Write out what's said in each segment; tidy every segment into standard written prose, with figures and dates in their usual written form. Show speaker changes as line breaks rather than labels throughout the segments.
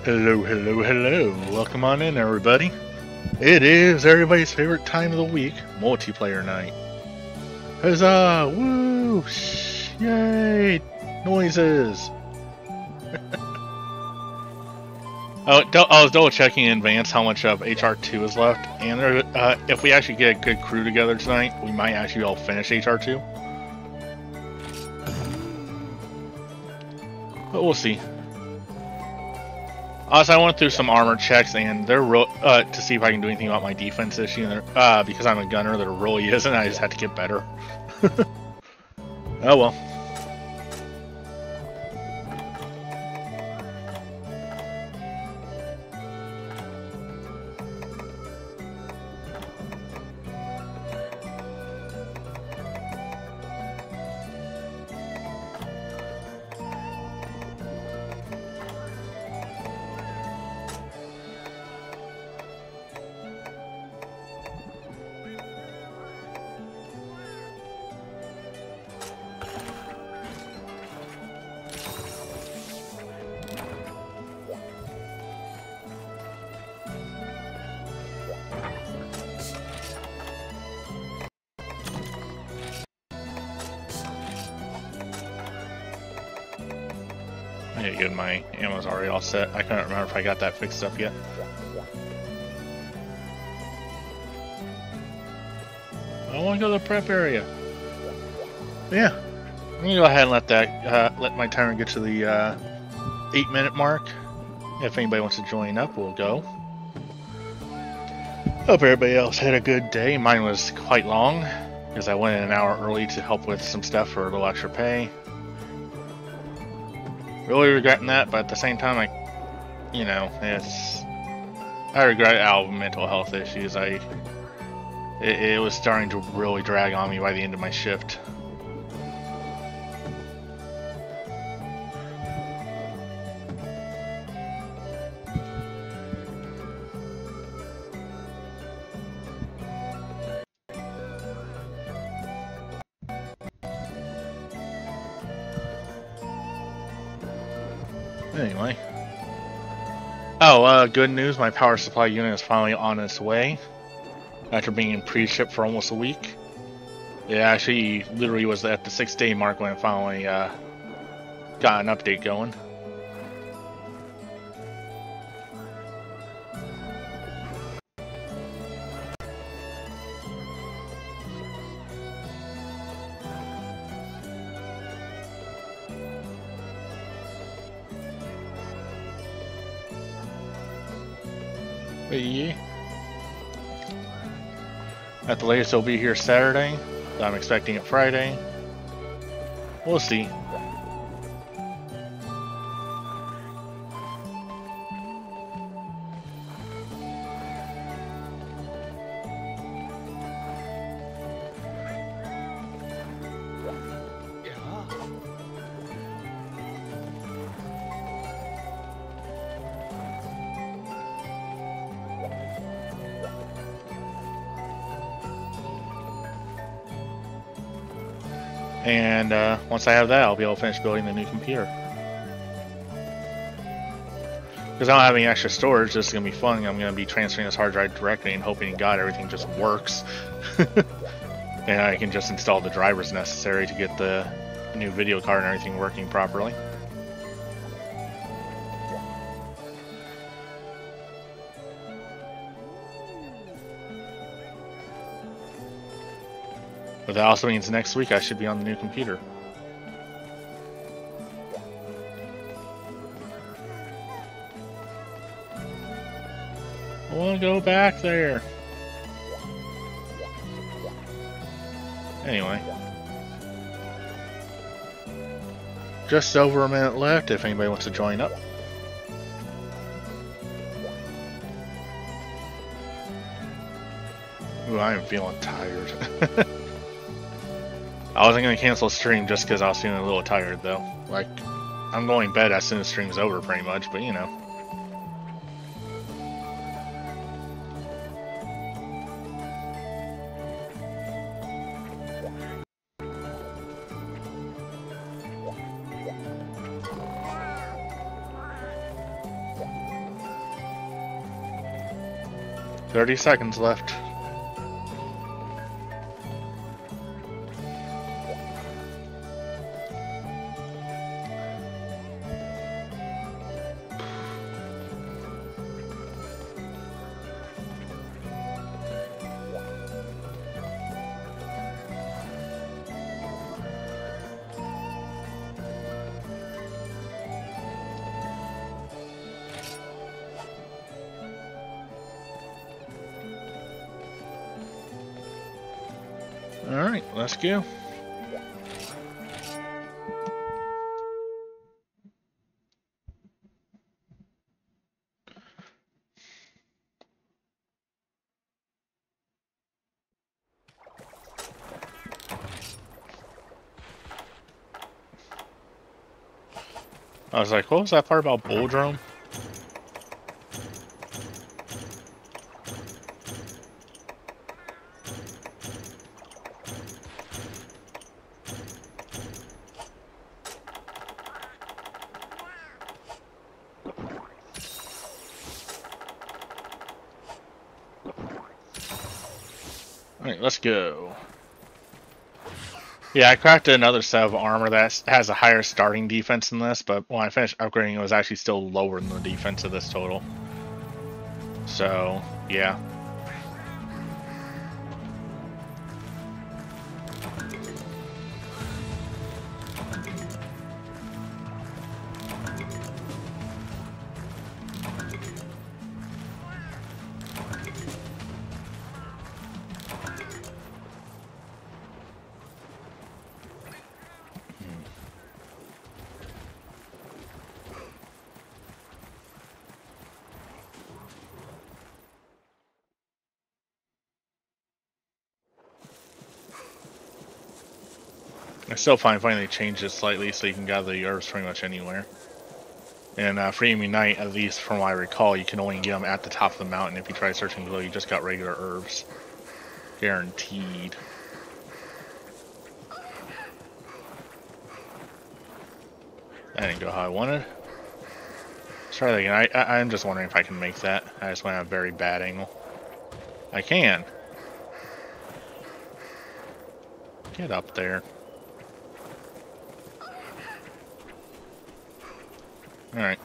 Hello, hello, hello. Welcome on in, everybody. It is everybody's favorite time of the week, multiplayer night. Huzzah! Woo! Yay! Noises! I was double checking in advance how much of HR2 is left, and if we actually get a good crew together tonight, we might actually be able to finish HR2. But we'll see. Also, I went through some armor checks, and they're to see if I can do anything about my defense issue. Because I'm a gunner, there really isn't. I just have to get better. Oh well. I need to get my ammo's already all set. I can't remember if I got that fixed up yet. I want to go to the prep area. Yeah, I'm gonna go ahead and let my timer get to the 8-minute mark. If anybody wants to join up, we'll go. Hope everybody else had a good day. Mine was quite long because I went in an hour early to help with some stuff for a little extra pay. Really regretting that, but at the same time, I regret our mental health issues. It was starting to really drag on me by the end of my shift. Anyway. Oh, good news, my power supply unit is finally on its way. After being in pre-ship for almost a week. It actually literally was at the 6-day mark when it finally got an update going. Yeah. At the latest, it'll be here Saturday. I'm expecting it Friday. We'll see. And once I have that, I'll be able to finish building the new computer. Because I don't have any extra storage, this is going to be fun. I'm going to be transferring this hard drive directly and hoping to God everything just works. And I can just install the drivers necessary to get the new video card and everything working properly. But that also means next week I should be on the new computer. I want to go back there. Anyway. Just over a minute left if anybody wants to join up. Ooh, I am feeling tired. I wasn't going to cancel stream just because I was feeling a little tired, though. Like, I'm going to bed as soon as stream's over, pretty much, but you know. 30 seconds left. Alright, let's go. I was like, what was that part about Bulldrome? Alright, let's go. Yeah, I cracked another set of armor that has a higher starting defense than this, but when I finished upgrading, it was actually still lower than the defense of this total. So, yeah. I still find they changed it slightly so you can gather the herbs pretty much anywhere. And Freedom Night, at least from what I recall, you can only get them at the top of the mountain. If you try searching below, you just got regular herbs. Guaranteed. That didn't go how I wanted. Let's try that again. I'm just wondering if I can make that. I just went at a very bad angle. I can. Get up there. Alright.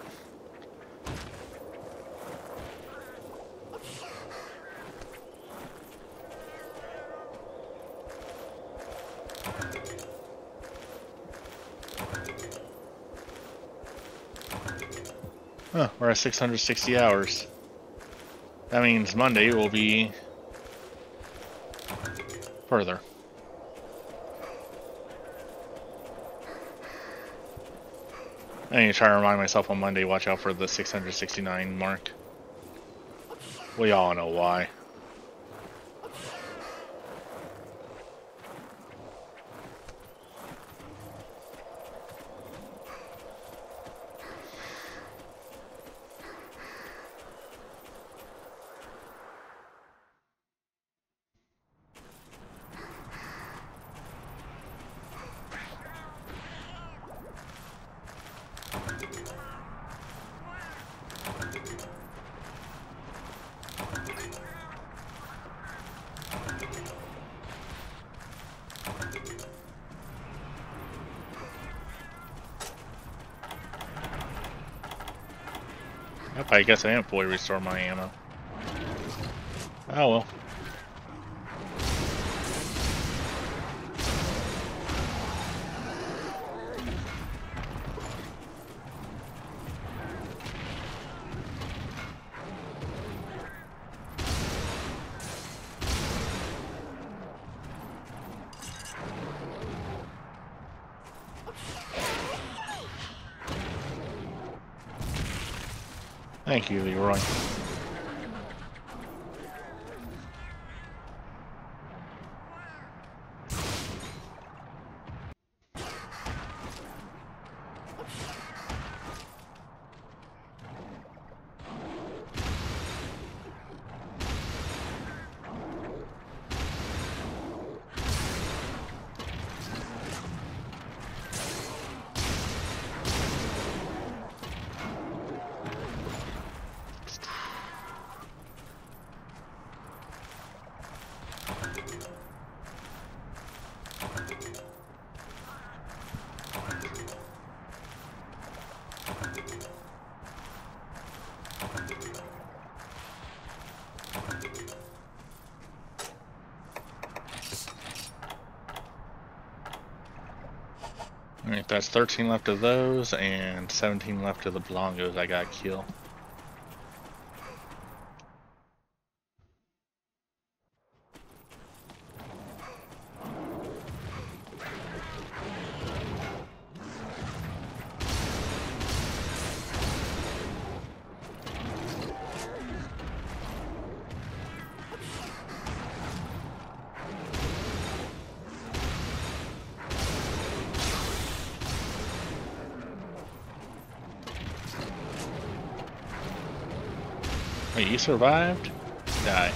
Huh, we're at 660 hours. That means Monday will be further. I need to try to remind myself on Monday, watch out for the 669 mark. We all know why. Yep, I guess I didn't fully restore my ammo. Oh well. Thank you, Leroy. Alright, that's 13 left of those and 17 left of the Belongos I got kill. Wait, you survived? Die.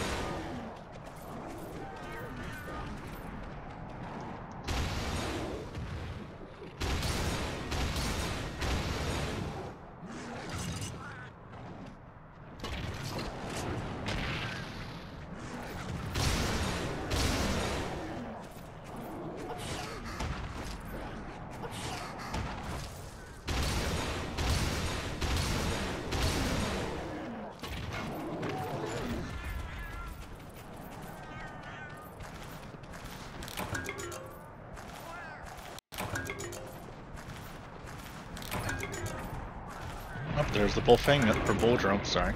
Oh, there's the bullfang, or bull drum, sorry.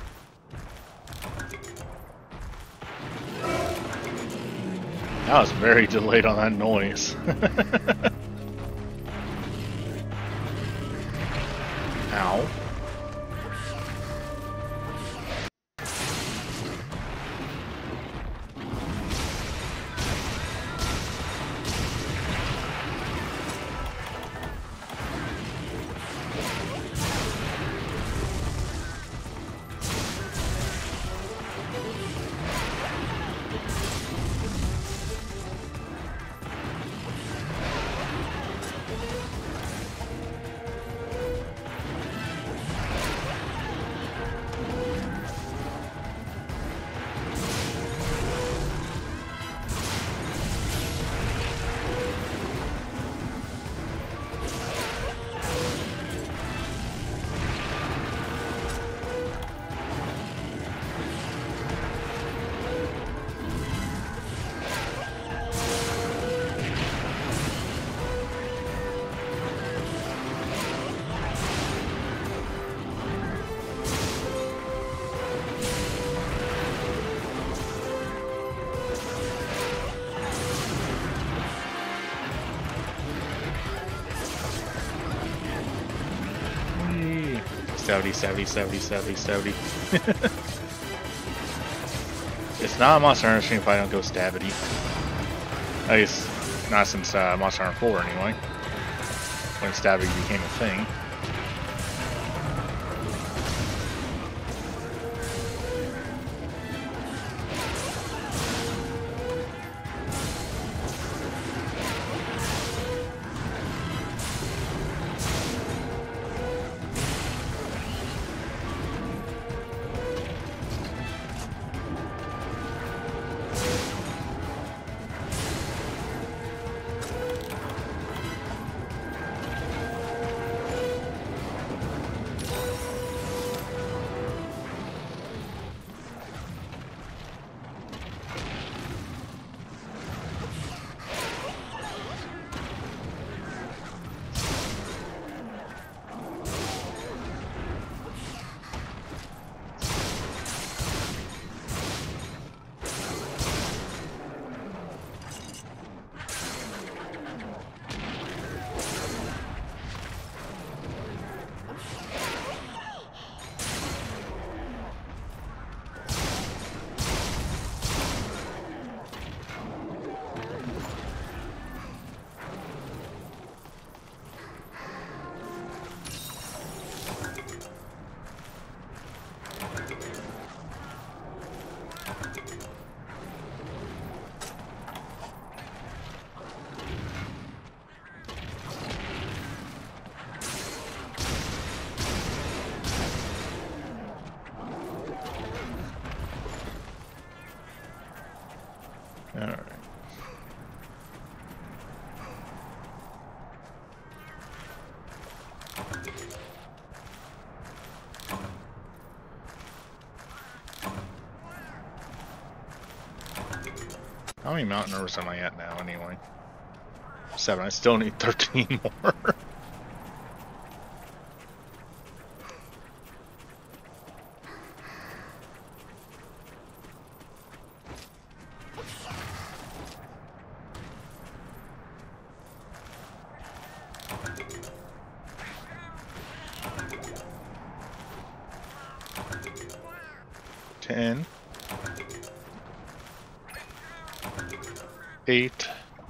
I was very delayed on that noise. Ow. Savvy. It's not a Monster Hunter stream if I don't go Stabity. At least, not since Monster Hunter 4 anyway. When Stabity became a thing. Alright. How many mountain numbers am I at now anyway? 7. I still need 13 more. in. 8.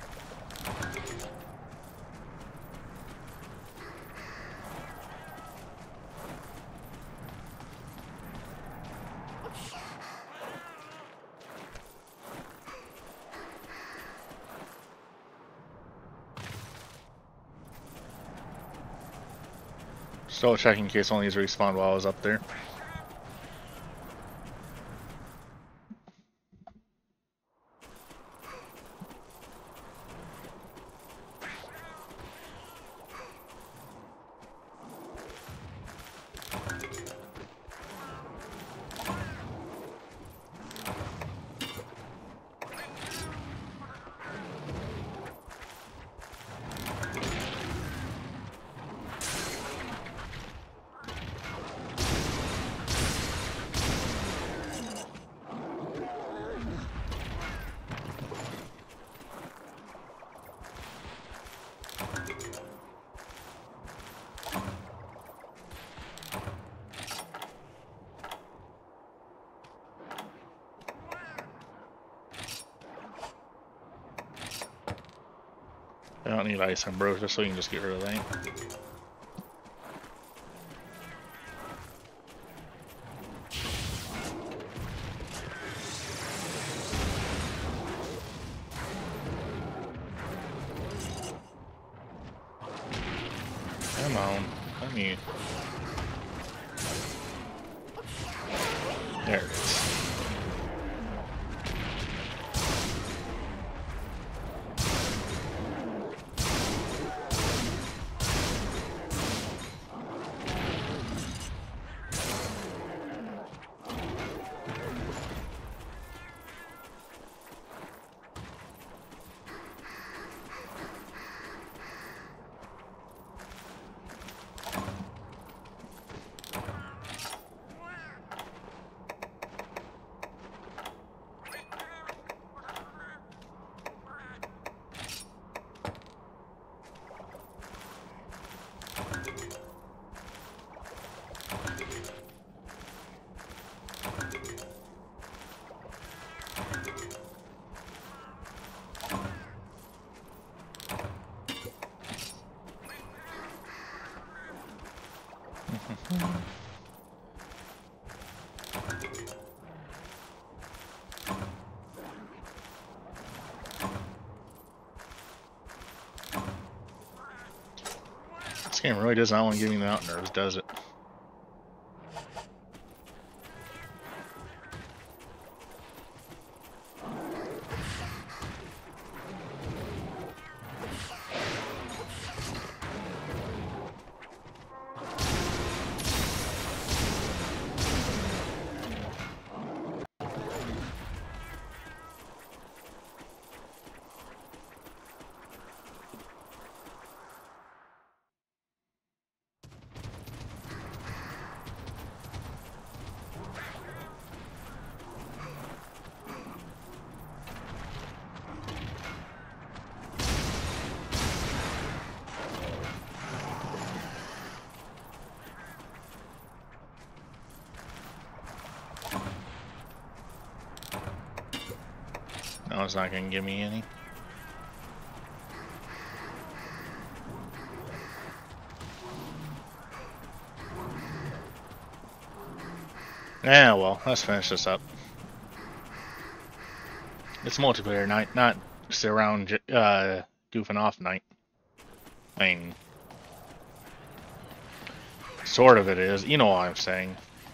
Still checking in case one of these respawned while I was up there. I don't need ice and bros just so we can just get rid of that. Come on, let me. There it is. This game really does not want to give me the out nerves, does it? No, it's not going to give me any. Yeah, well, let's finish this up. It's multiplayer night, not sit around goofing off night. I mean, sort of it is. You know what I'm saying.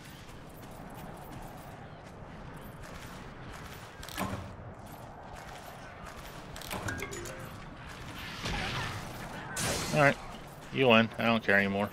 Alright, you win. I don't care anymore.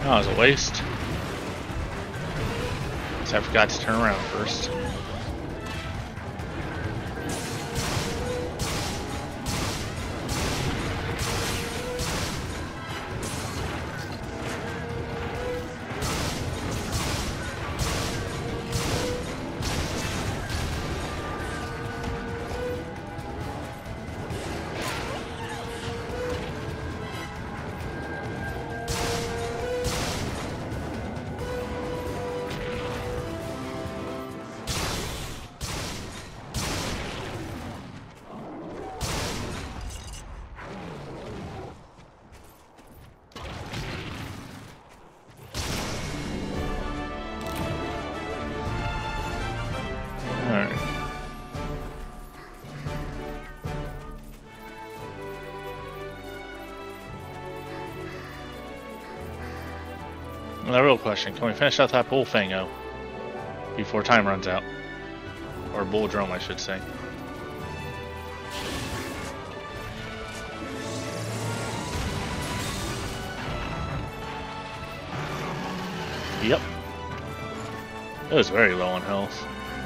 Oh, it was a waste. So I forgot to turn around first. The real question, can we finish out that Bullfango before time runs out? Or Bulldrome, I should say. Yep. It was very low on health.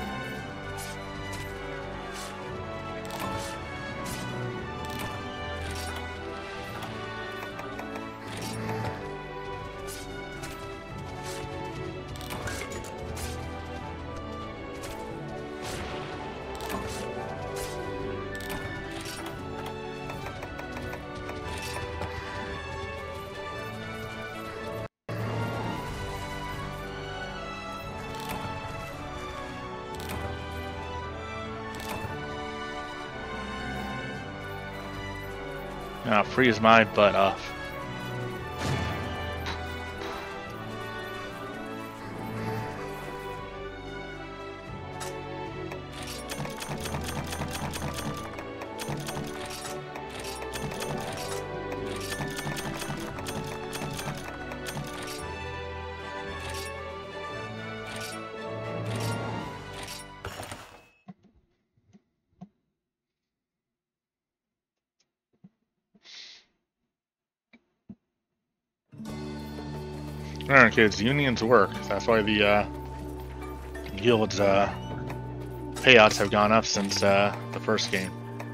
Freeze my butt off. Alright kids, unions work. That's why the guild's payouts have gone up since the first game.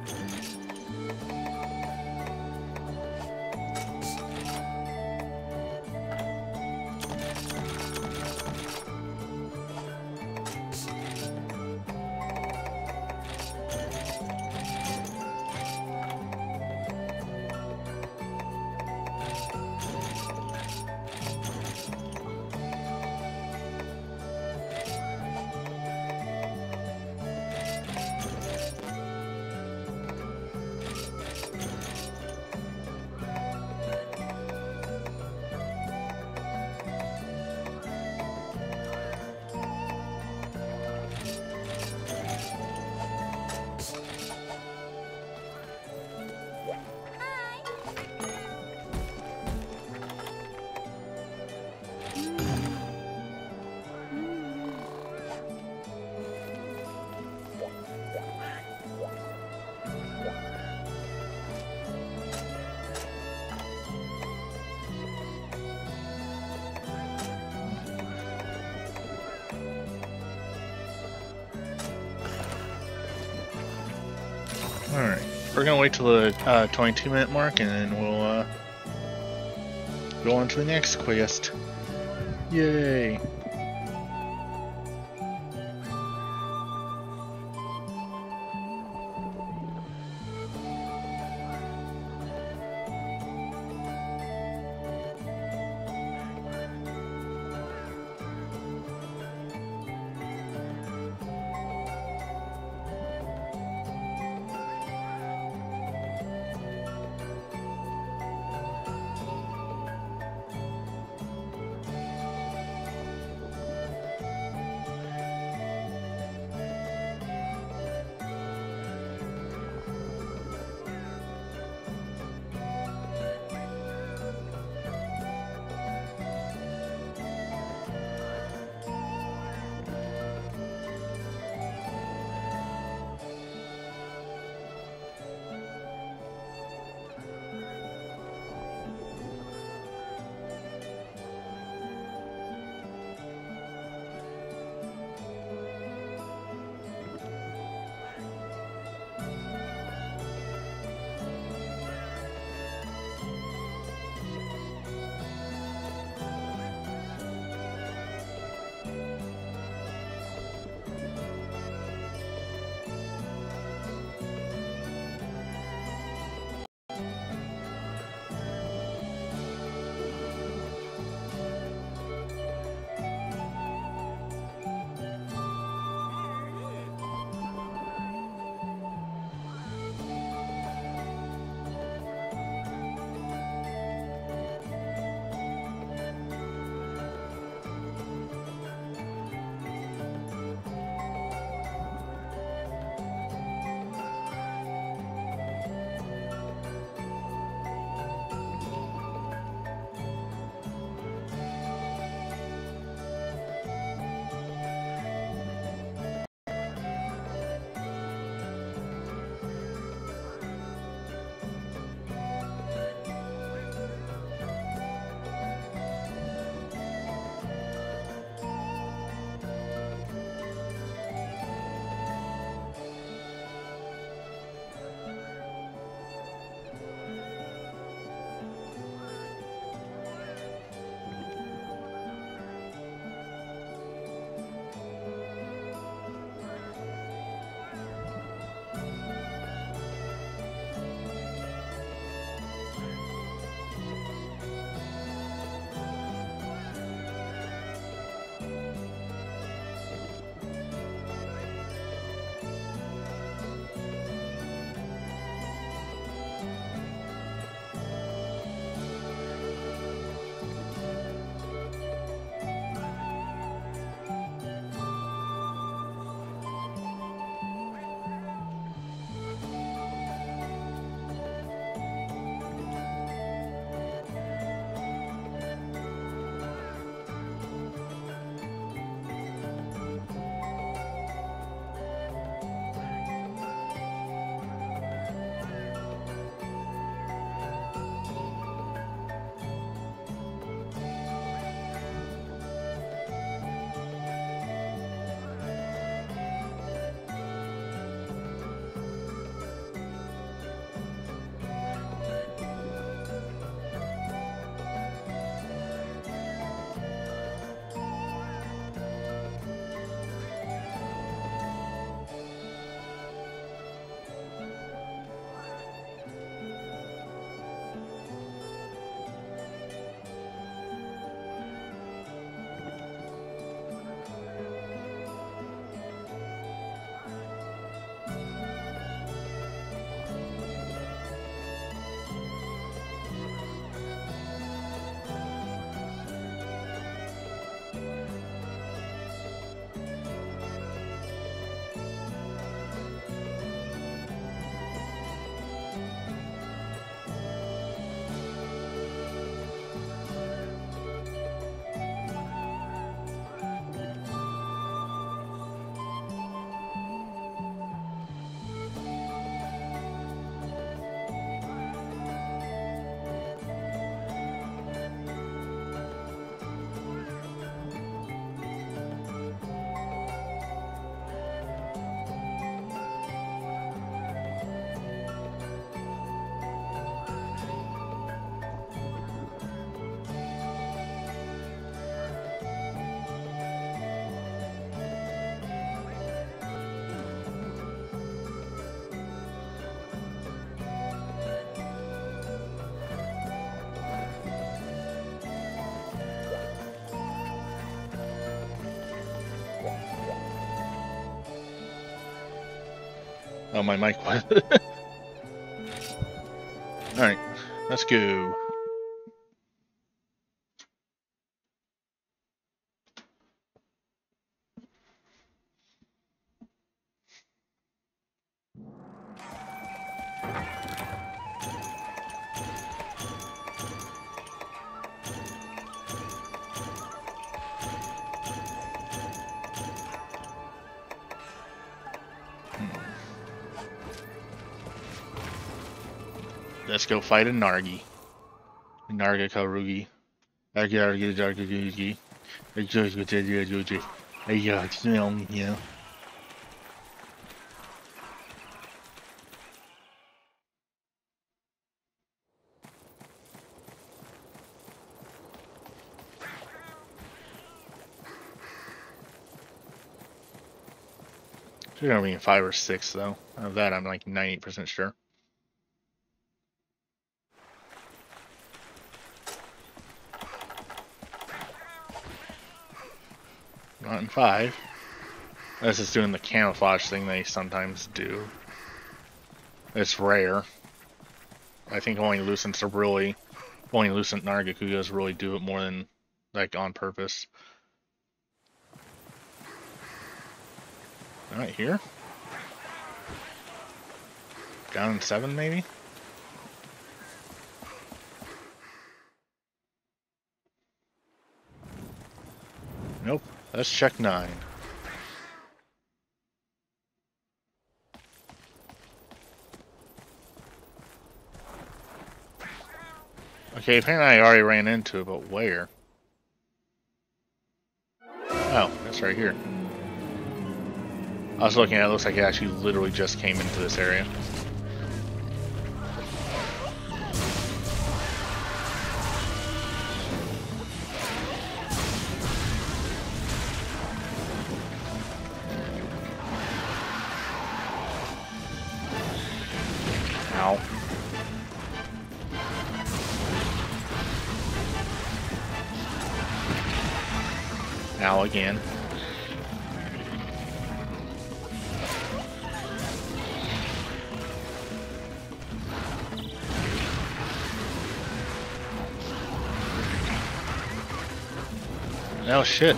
Alright, we're gonna wait till the 22-minute mark and then we'll go on to the next quest. Yay! Oh, my mic was. Alright, let's go. Let's go fight a Nargi. Narga Karugi. Nargi. Yeah. Should have been 5 or 6 though. Of that, I'm like 98% sure. Not in 5. This is doing the camouflage thing they sometimes do. It's rare. I think only Lucent Nargacugas really do it more than like on purpose. Alright, here. Down in 7 maybe? Nope. Let's check 9. Okay, apparently I already ran into it, but where? Oh, that's right here. I was looking at it, looks like it actually literally just came into this area. Ow. Ow again. Oh shit.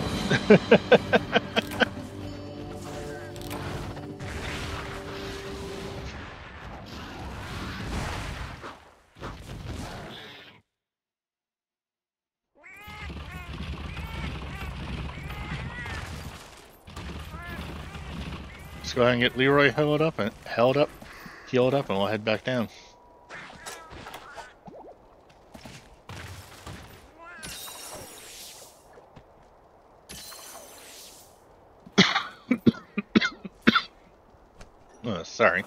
Let's go ahead and get Leroy healed up, and we'll head back down. Oh, sorry.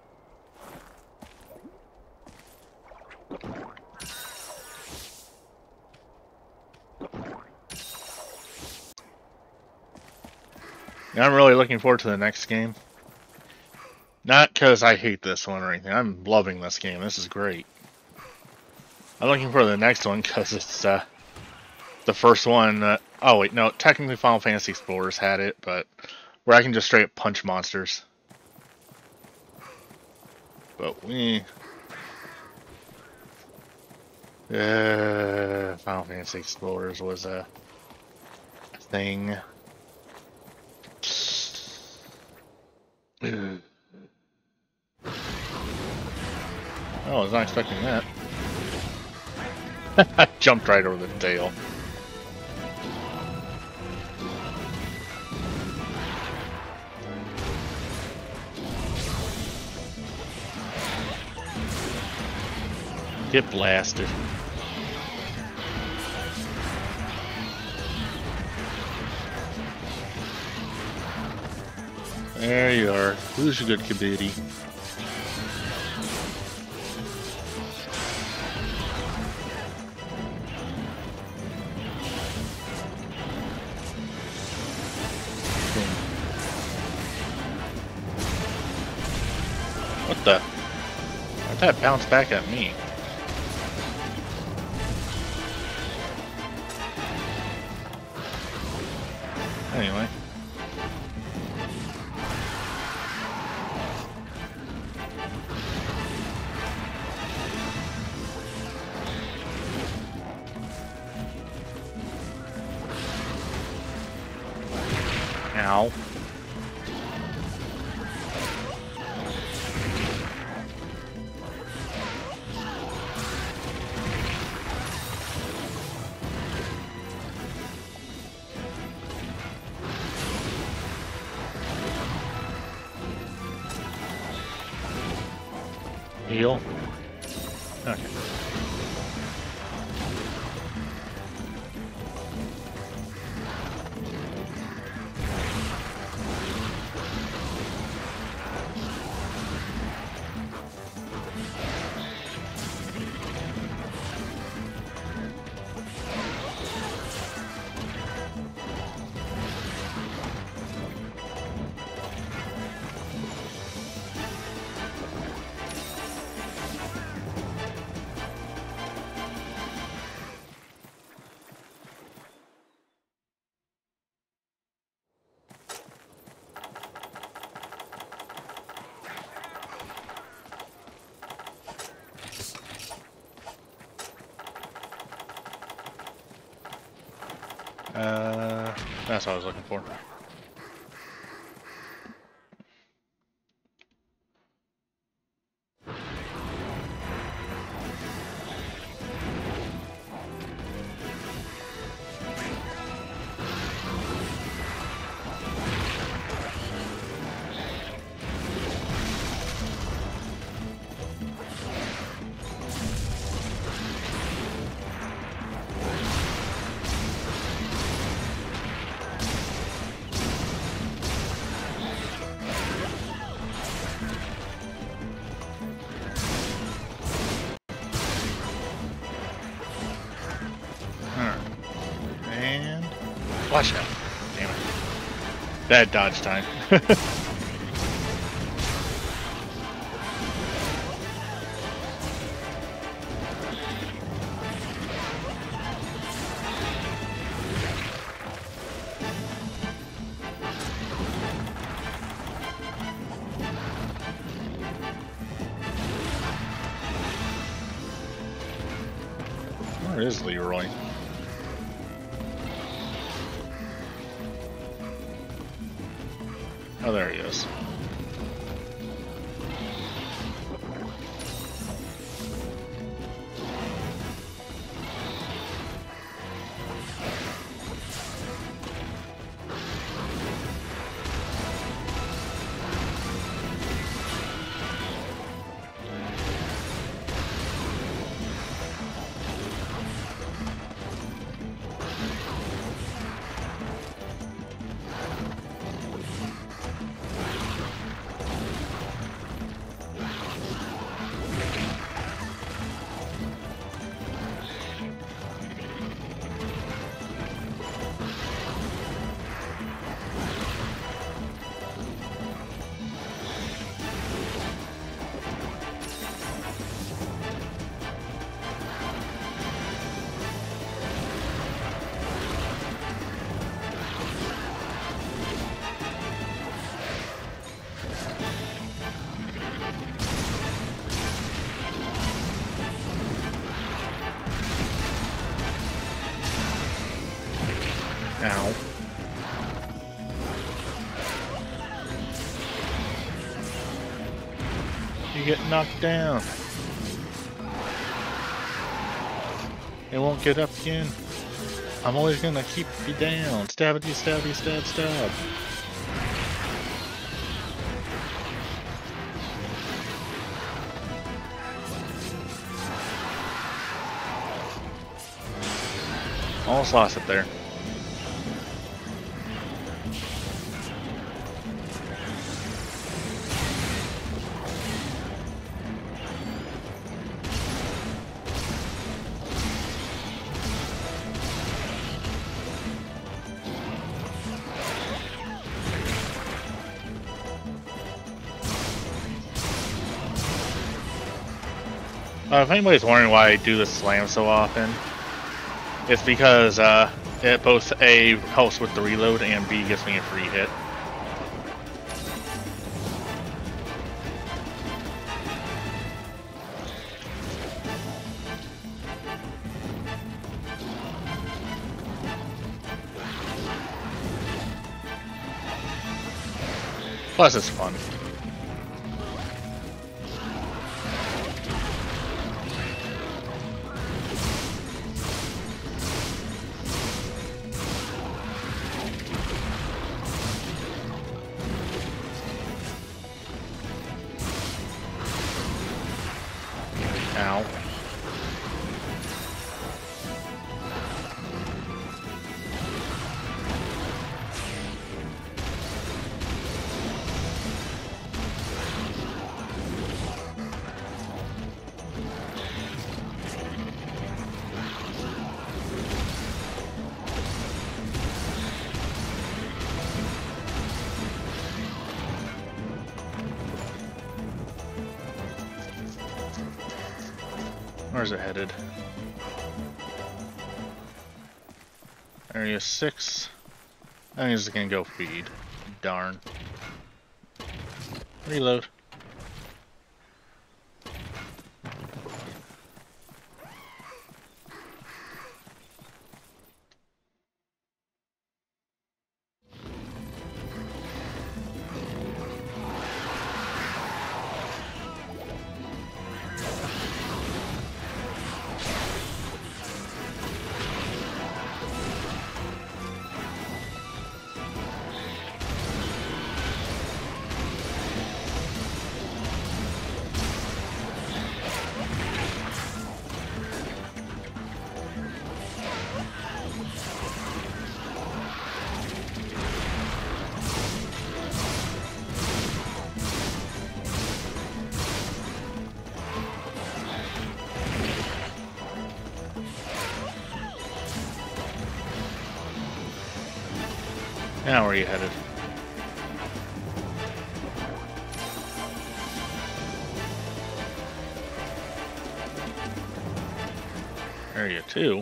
Now I'm really looking forward to the next game. Not because I hate this one or anything. I'm loving this game. This is great. I'm looking for the next one because it's the first one. Oh wait, no. Technically, Final Fantasy Explorers had it, but where I can just straight up punch monsters. But Final Fantasy Explorers was a thing. Oh, I was not expecting that. I jumped right over the tail. Get blasted. There you are. Who's your good Kabiddy? What the? Why'd that bounce back at me? Anyway. Ow. Heal. Okay. That's what I was looking for. Watch out. Damn it. Bad dodge time. Where is Leroy? Oh, there he is. Ow. You get knocked down. It won't get up again. I'm always gonna keep you down. Stabby, stabby, stab, stab. Almost lost it there. If anybody's wondering why I do the slam so often, it's because it both A, helps with the reload, and B, gives me a free hit. Plus, it's fun. Ow. Where's it headed? Area 6. I think it's gonna go feed. Darn. Reload. Now where are you headed? Area 2?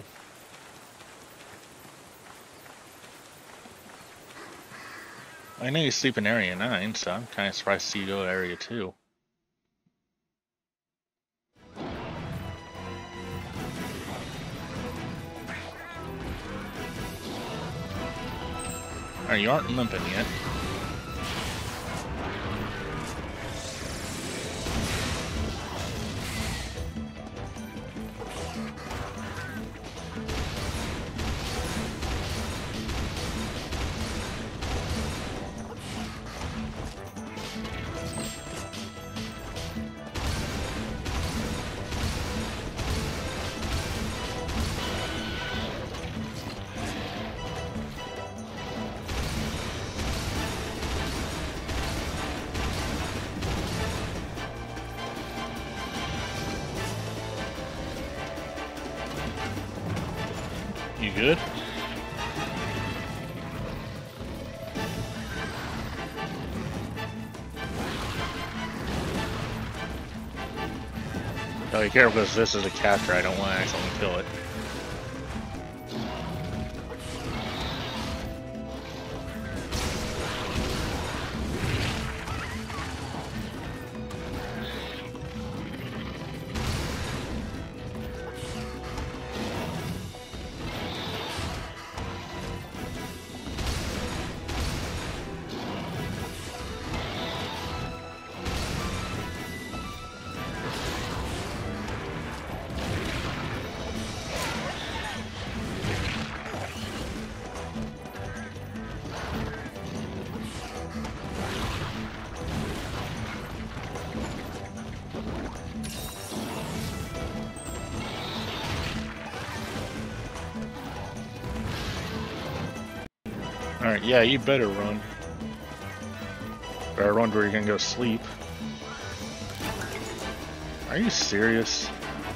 I know you sleep in Area 9, so I'm kind of surprised to see you go to Area 2. Alright, you aren't limping yet. You good? Oh, be careful because this is a capture. I don't want to accidentally kill it. Alright, yeah, you better run. Better run where you're gonna go sleep. Are you serious?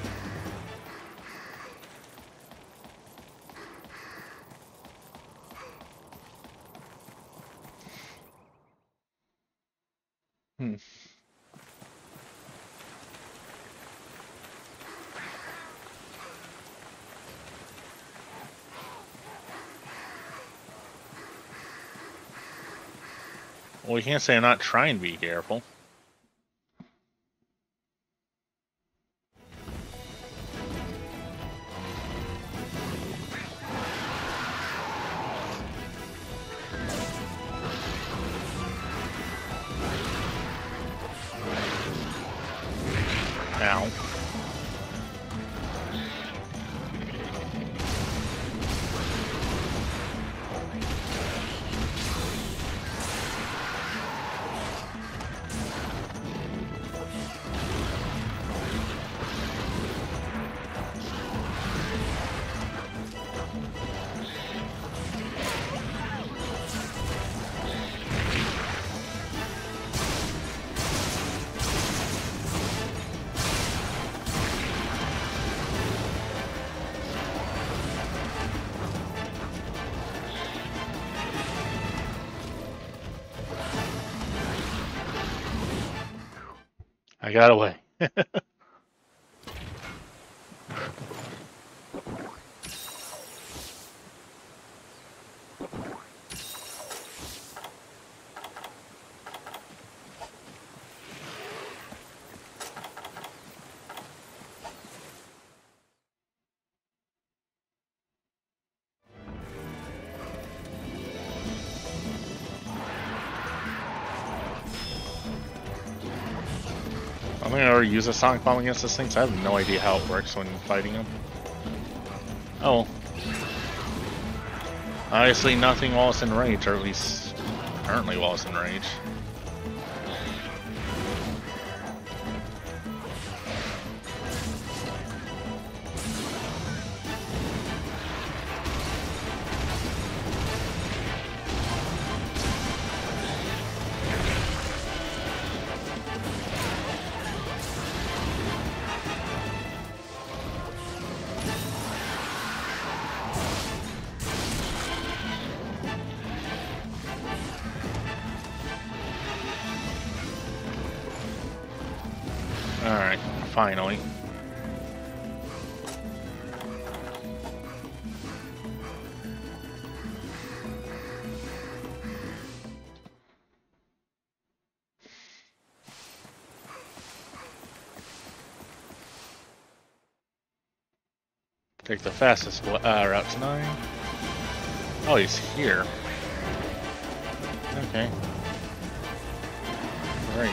Well, you can't say I'm not trying to be careful. I got away. I'm gonna ever use a sonic bomb against this thing, so I have no idea how it works when fighting him. Oh. Obviously nothing while it's in range, or at least currently while it's in range. Alright, finally. Take the fastest route to 9. Oh, he's here. Okay. Great.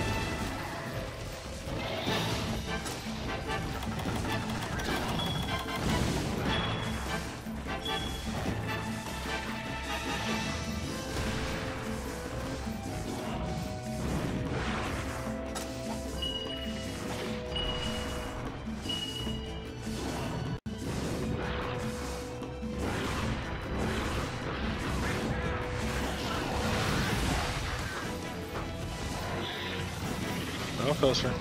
No closer.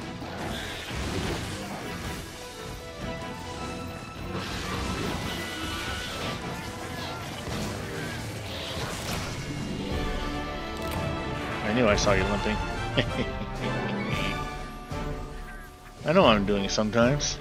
I knew I saw you limping. I know what I'm doing sometimes.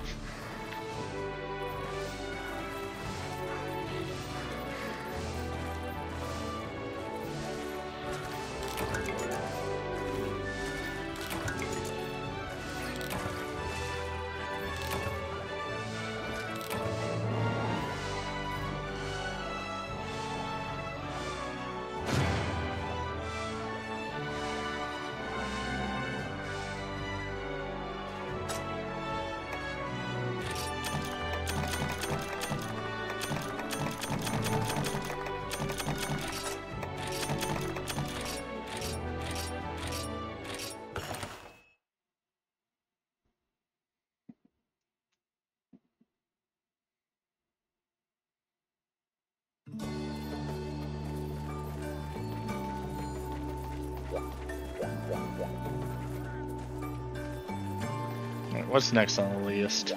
What's next on the list?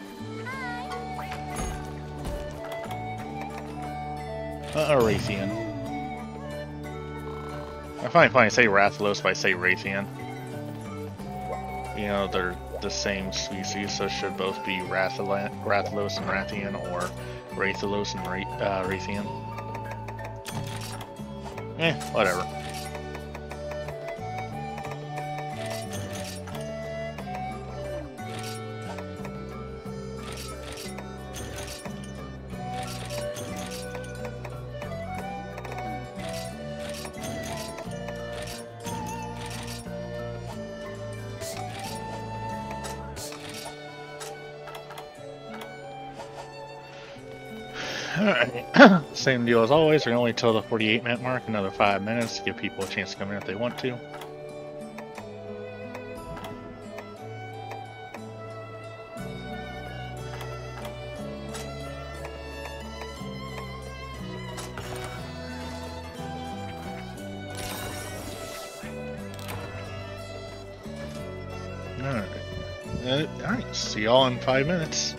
Raytheon. I find it funny I say Rathalos, but I say Raytheon. You know, they're the same species, so it should both be Rathalos and Rathian, or Rathalos and Raytheon. Whatever. Alright, same deal as always, we're going to wait till the 48-minute mark, another 5 minutes to give people a chance to come in if they want to. Alright, see y'all in 5 minutes.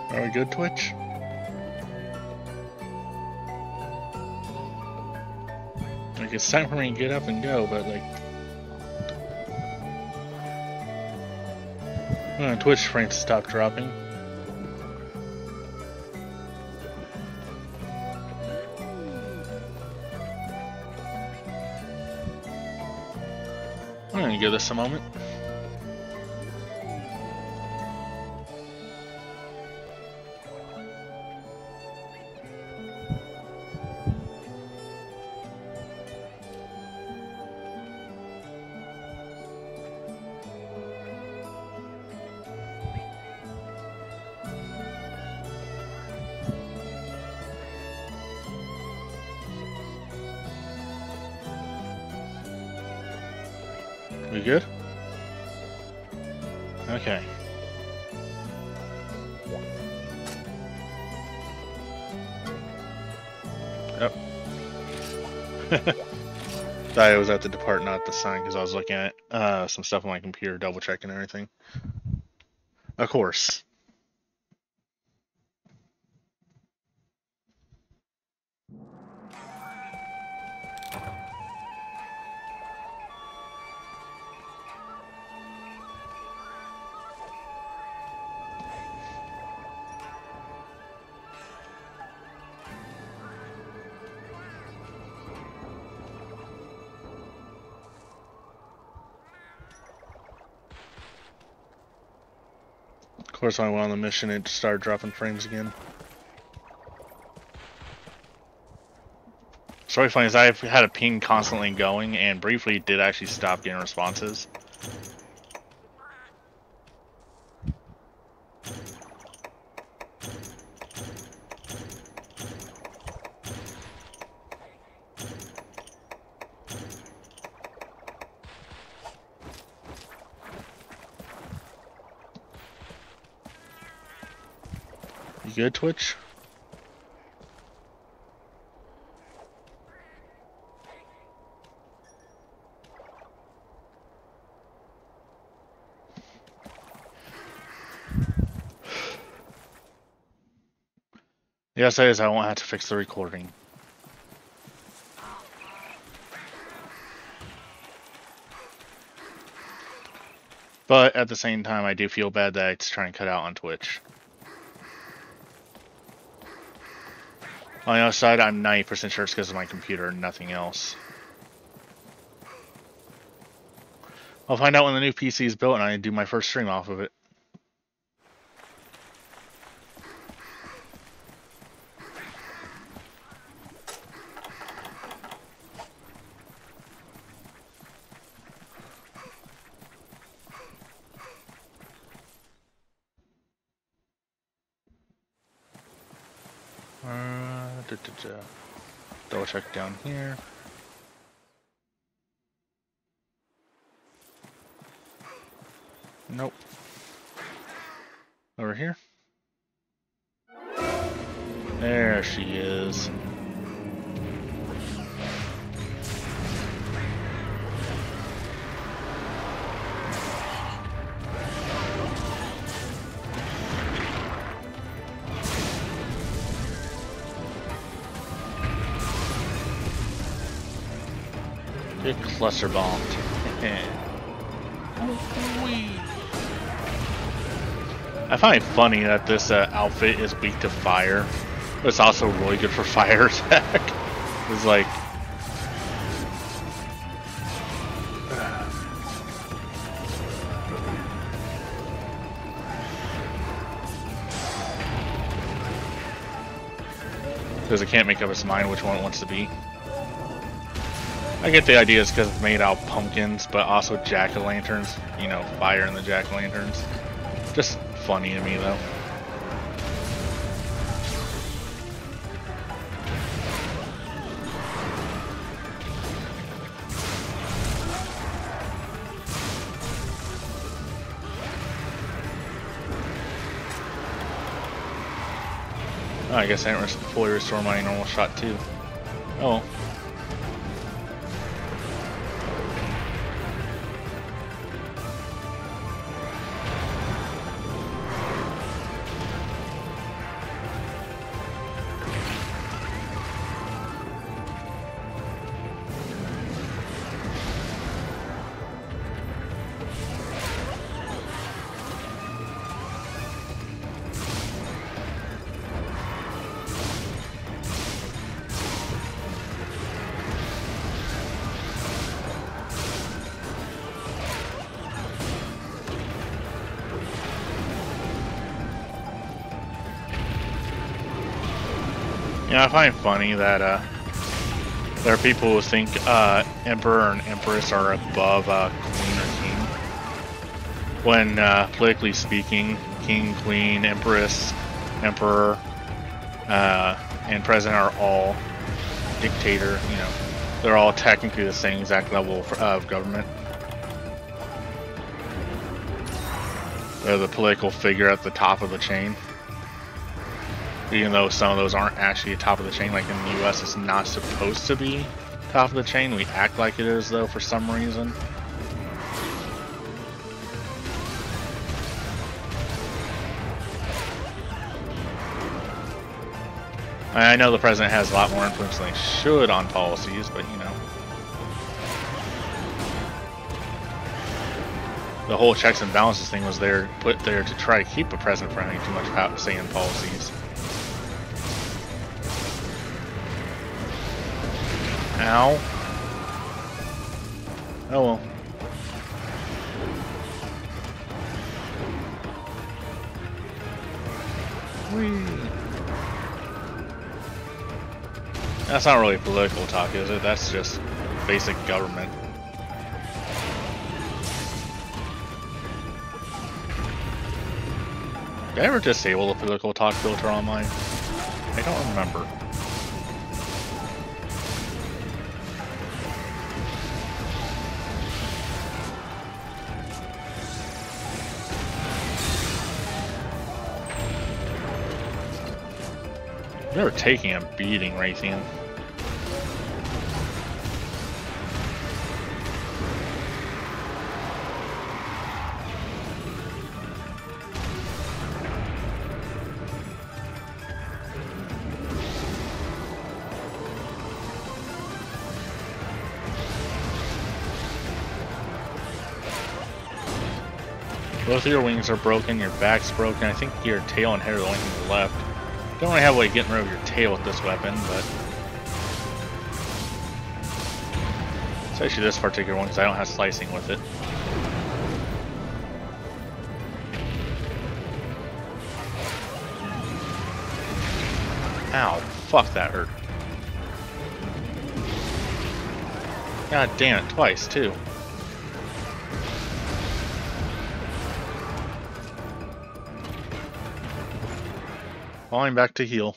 Are we good, Twitch? Like, it's time for me to get up and go, but like... Twitch frames stop dropping. I'm gonna give this a moment. We good? Okay. Yep. Thought I was at the depart, not the sign, because I was looking at some stuff on my computer, double checking everything. Of course. Of course, when I went on the mission, it started dropping frames again. Story funny is I've had a ping constantly going, and briefly did actually stop getting responses. You good, Twitch? Yes, it is. I won't have to fix the recording. But at the same time, I do feel bad that it's trying to cut out on Twitch. On the other side, I'm 90% sure it's because of my computer and nothing else. I'll find out when the new PC is built and I do my first stream off of it. Double check down here. Nope. Over here. There she is. Get cluster bombed. I find it funny that this outfit is weak to fire, but it's also really good for fire attack. It's like... because it can't make up its mind which one it wants to be. I get the idea it's because it's made out of pumpkins, but also jack-o'-lanterns. You know, fire in the jack-o'-lanterns. Just funny to me, though. Oh, I guess I didn't fully restore my normal shot, too. Oh. You know, I find it funny that there are people who think Emperor and Empress are above Queen or King. When politically speaking, King, Queen, Empress, Emperor, and President are all dictator. You know, they're all technically the same exact level of government. They're the political figure at the top of the chain. Even though some of those aren't actually top of the chain, like in the US it's not supposed to be top of the chain. We act like it is though for some reason. I know the president has a lot more influence than he should on policies, but you know. The whole checks and balances thing was put there to try to keep a president from having too much say in policies. Ow. Oh well. Whee. That's not really political talk, is it? That's just basic government. Did I ever disable the political talk filter on mine? I don't remember. Never taking a beating, Raytheon. Both of your wings are broken, your back's broken. I think your tail and head are the only thing left. Don't really have a way of getting rid of your tail with this weapon, but especially this particular one because I don't have slicing with it. Ow, fuck, that hurt. God damn it, twice too. Falling back to heal.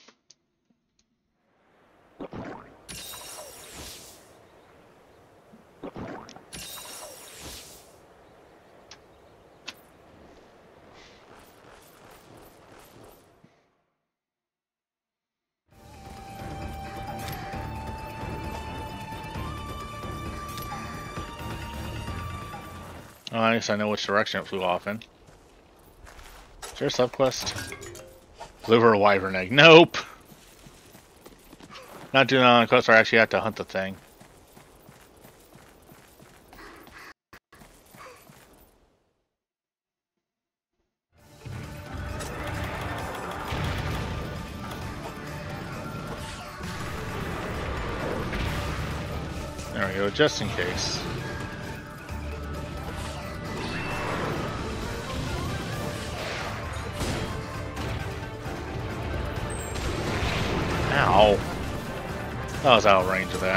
Oh, I guess I know which direction it flew off in. Is there a subquest? Liver wyvern egg. Nope! Not doing it on a quest where I actually have to hunt the thing. There we go, just in case. Ow. I was out of range of that.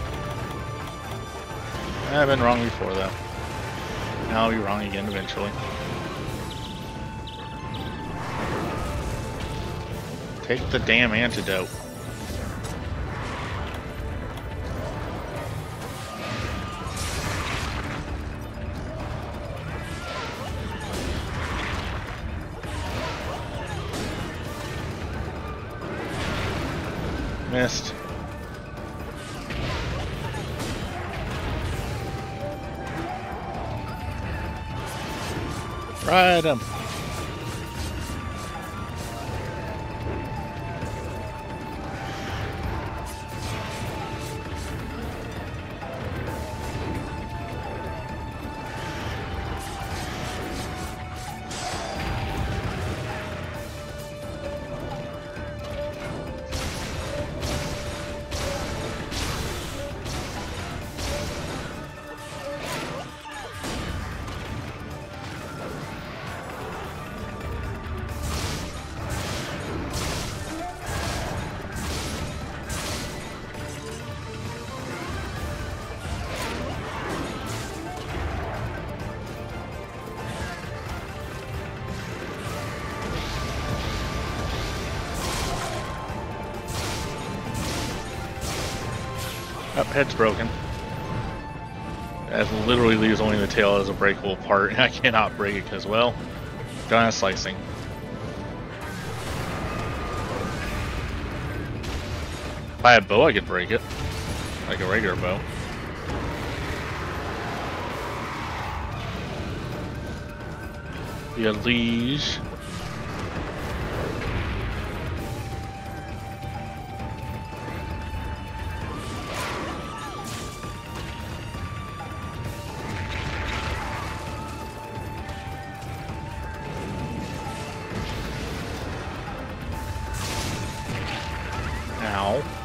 I've been wrong before though. Now I'll be wrong again eventually. Take the damn antidote. Missed. Ride him. Oh, head's broken. That literally leaves only the tail as a breakable part, and I cannot break it because, well, don't have slicing. If I had a bow, I could break it. Like a regular bow. Be a liege. Ow.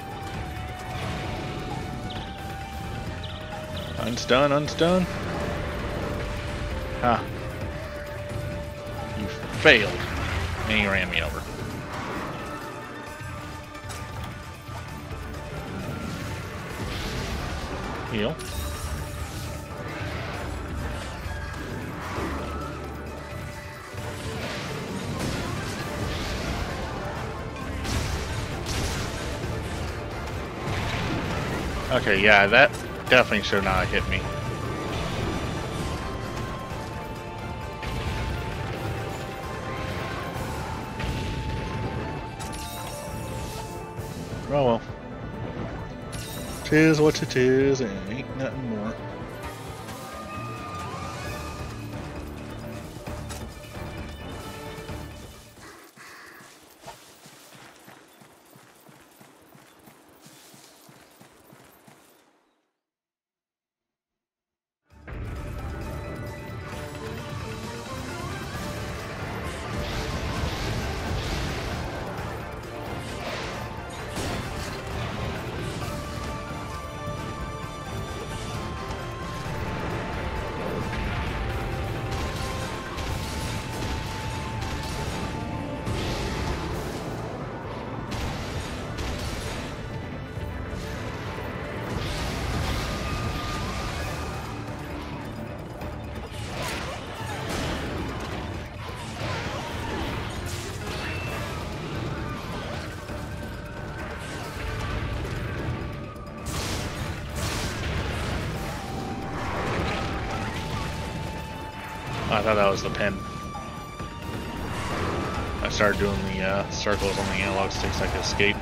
Unstun, unstun. Ah. You failed. And he ran me over. Heal. Okay, yeah, that definitely should not have hit me. Oh well. 'Tis what it is, and ain't nothing more. I thought that was the pin. I started doing the circles on the analog sticks so I could escape.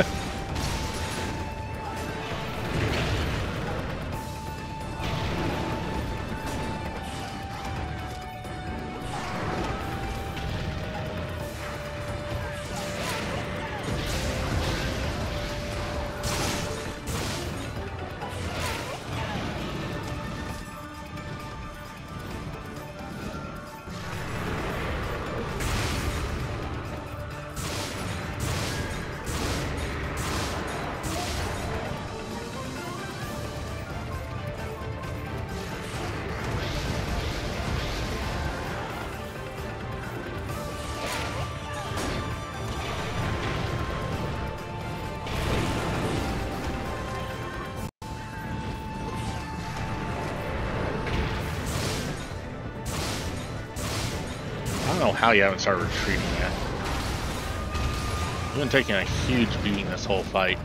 I don't know how you haven't started retreating yet. You've been taking a huge beating this whole fight.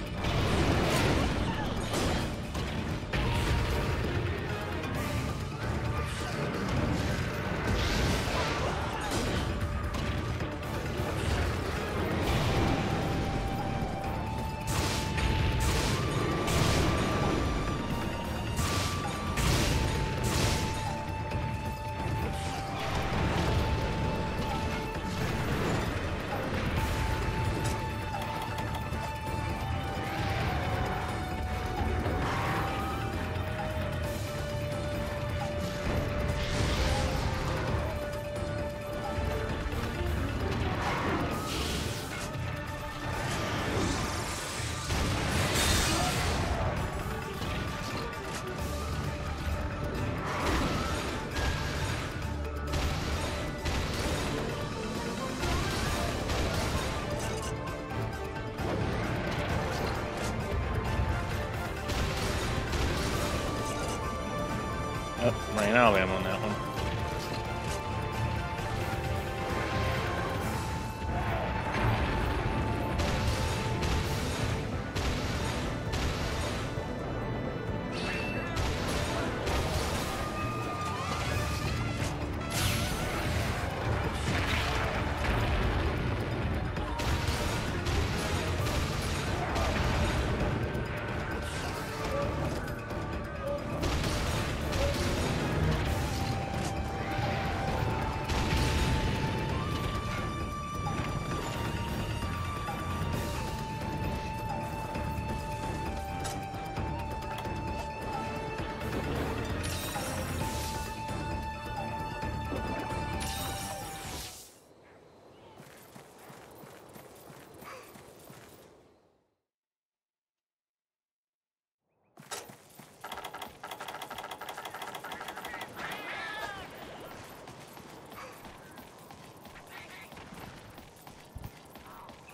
Oh, ran out of ammo on that one.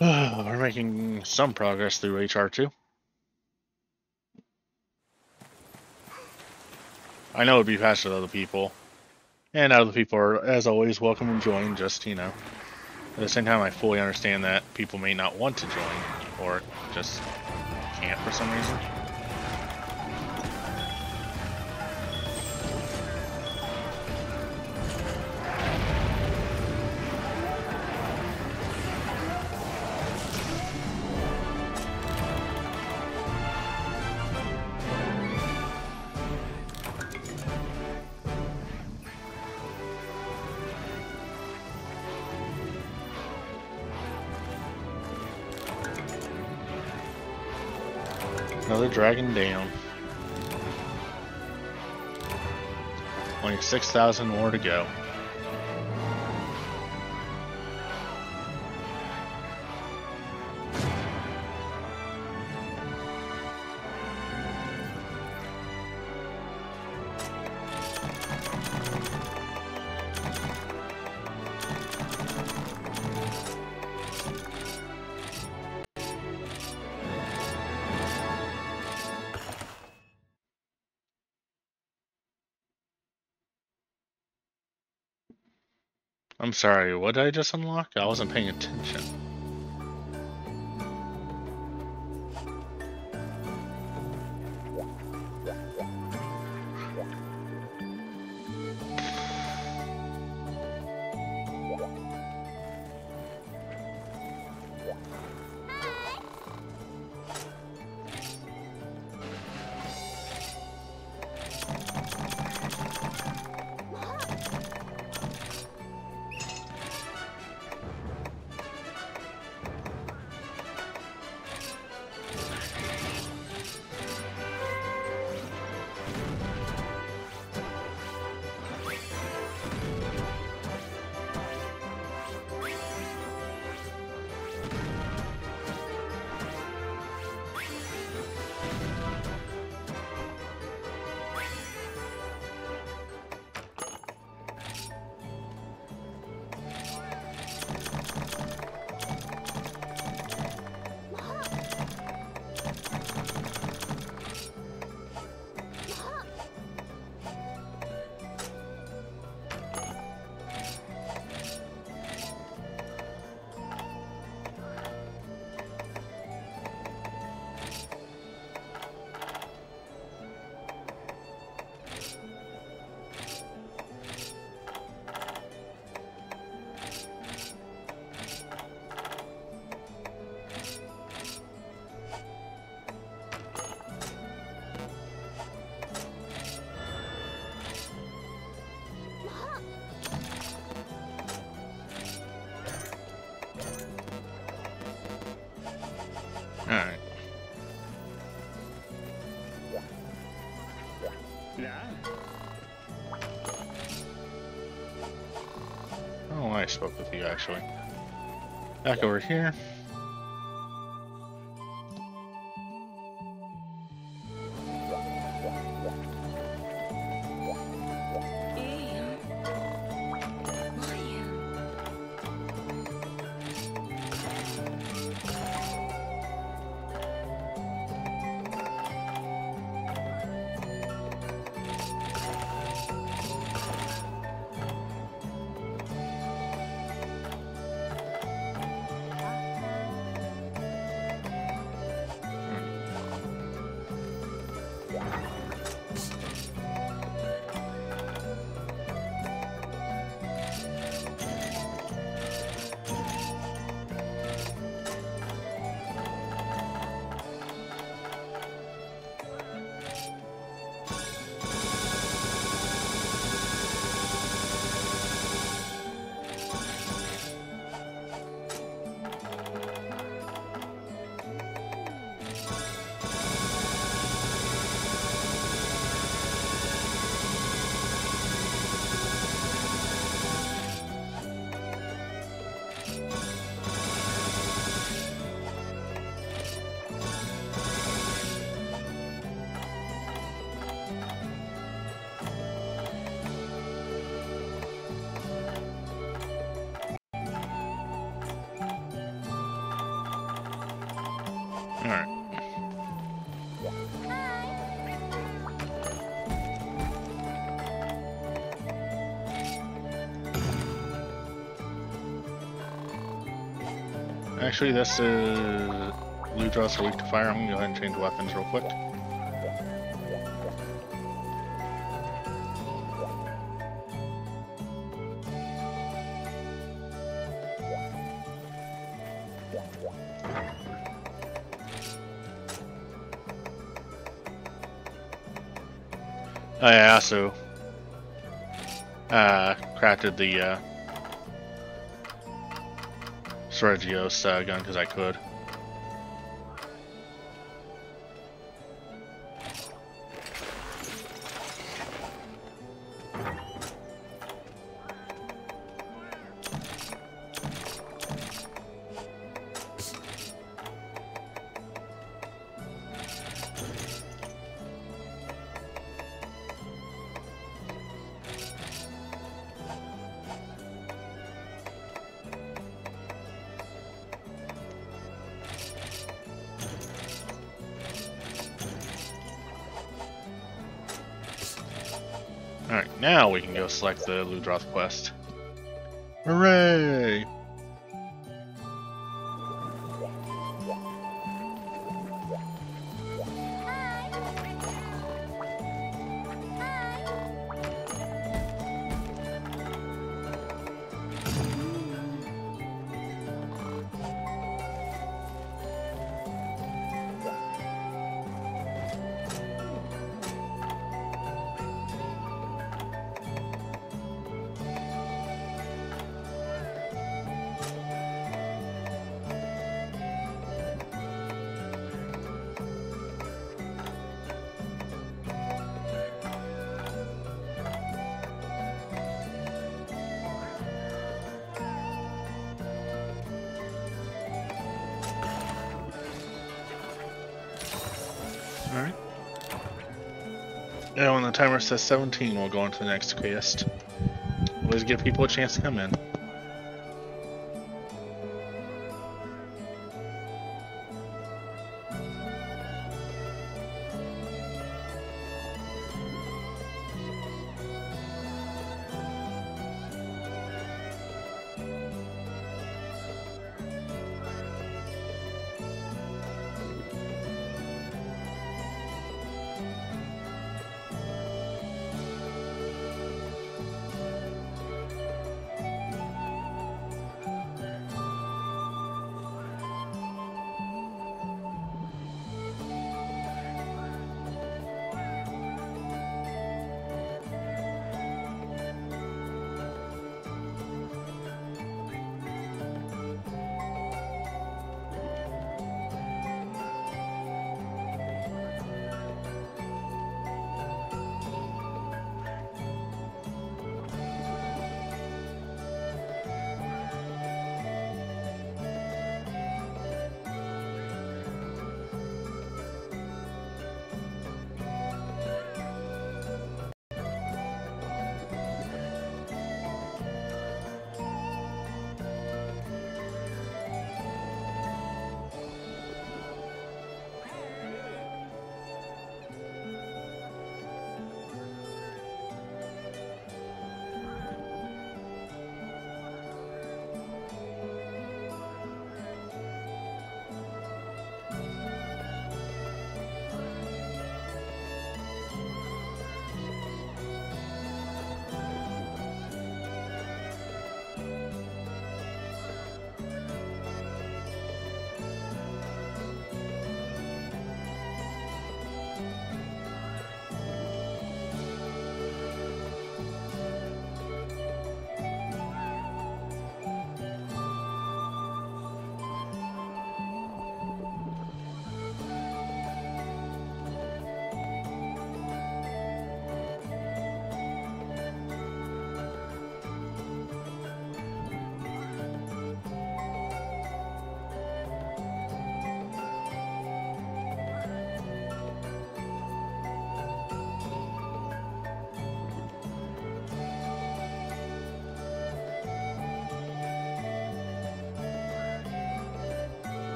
We're making some progress through HR2. I know it'd be faster with other people. And other people are, as always, welcome and join, just, you know. At the same time, I fully understand that people may not want to join, or just can't for some reason. Another dragon down. Only 6,000 more to go. I'm sorry, what did I just unlock? I wasn't paying attention. Alright. Oh, I spoke with you actually. Back over here. Actually, this is Ludroths are weak to fire. I'm gonna go ahead and change weapons real quick. Oh yeah, I also crafted the Soregios gun because I could. Alright, now we can go select the Ludroth quest. Hooray! Alright. And when the timer says 17, we'll go on to the next quest. Always give people a chance to come in.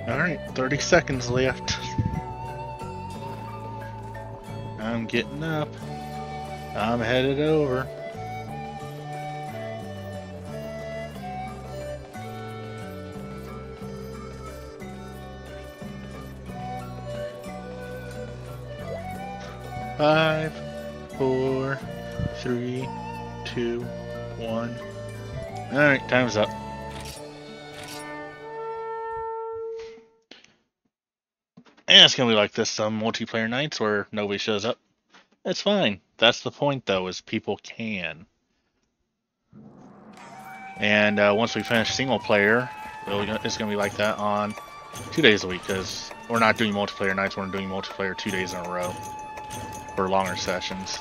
Alright, 30 seconds left. I'm getting up. I'm headed over. Five, 4, 3, 2, 1. Alright, time's up. And it's gonna be like this some multiplayer nights where nobody shows up. It's fine. That's the point, though, is people can. And once we finish single player, it's gonna be like that on 2 days a week, because we're not doing multiplayer nights, we're doing multiplayer 2 days in a row for longer sessions.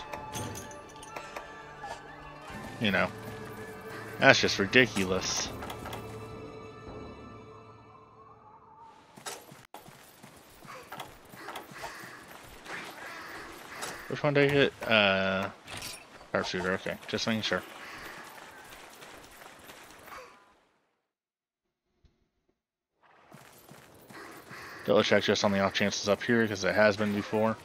You know, that's just ridiculous. Which one did I hit? Sharpshooter, okay, just making sure. Double check just on the off chances up here, because it has been before.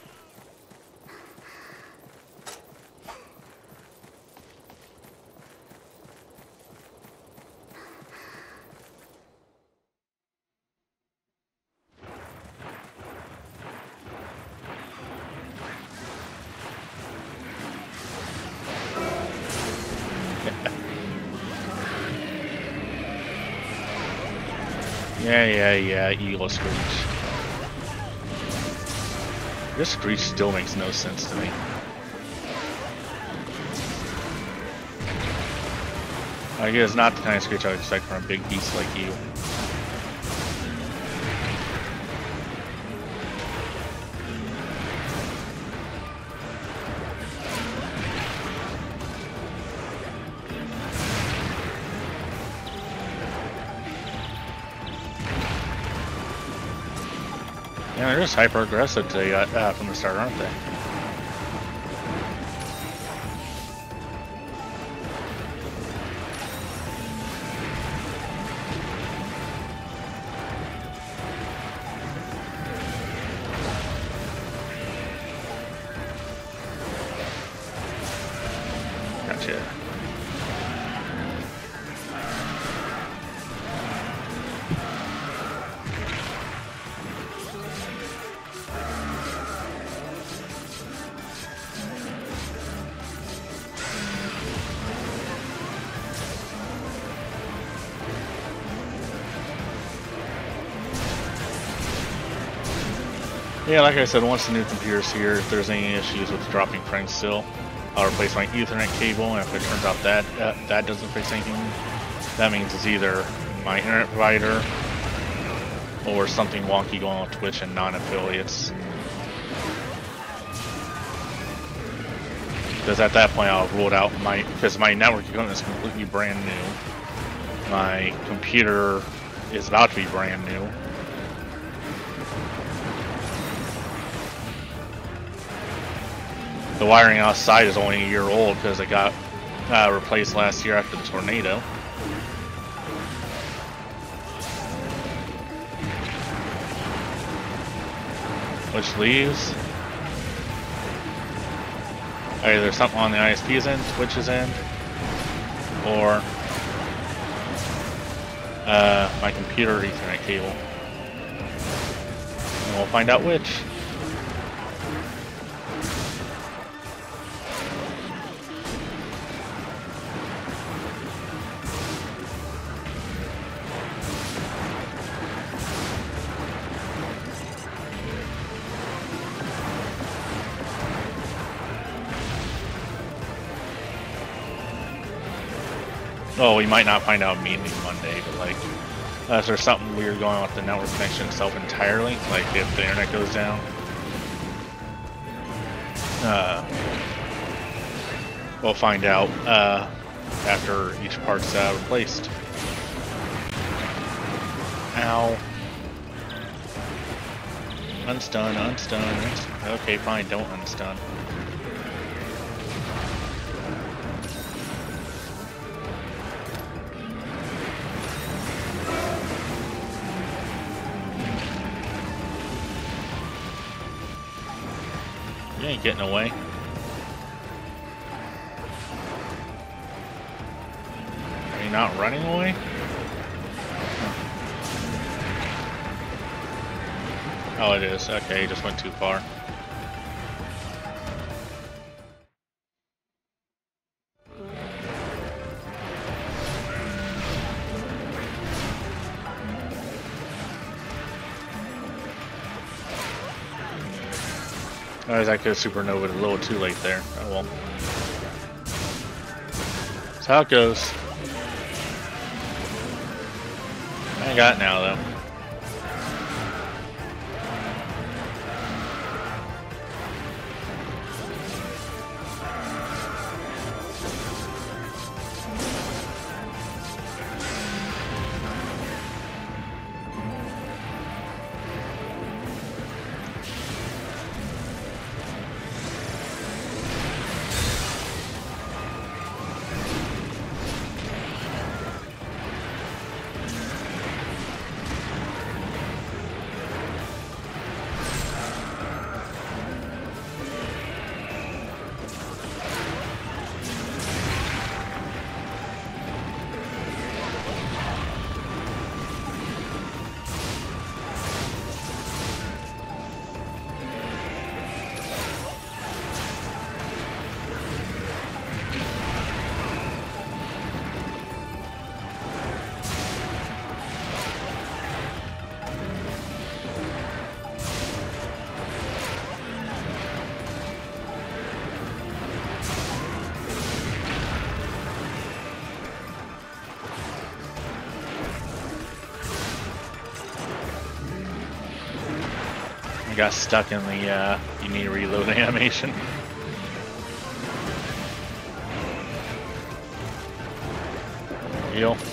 Yeah, Eagle Screech. This Screech still makes no sense to me. I guess not the kind of Screech I would expect from a big beast like you. Yeah, they're just hyper aggressive from the start, aren't they? Gotcha. Yeah, like I said, once the new computer's here, if there's any issues with dropping frames still, I'll replace my Ethernet cable, and if it turns out that that doesn't fix anything, that means it's either my internet provider or something wonky going on Twitch and non-affiliates. Because at that point I'll rule out because my network equipment is completely brand new. My computer is about to be brand new. The wiring outside is only a year old because it got replaced last year after the tornado. Which leaves either something on the ISP's end, Twitch's end, or my computer Ethernet cable. And we'll find out which. Oh, we might not find out immediately Monday, but like, if there's something weird going on with the network connection itself entirely, like if the internet goes down, we'll find out after each part's replaced. Ow. Unstun, unstun. Okay, fine, don't unstun. You ain't getting away. Are you not running away? Oh, it is. Okay, he just went too far. I could have supernovaed a little too late there. Oh well. That's how it goes. I got it now though. Got stuck in the you need to reload animation. Heal.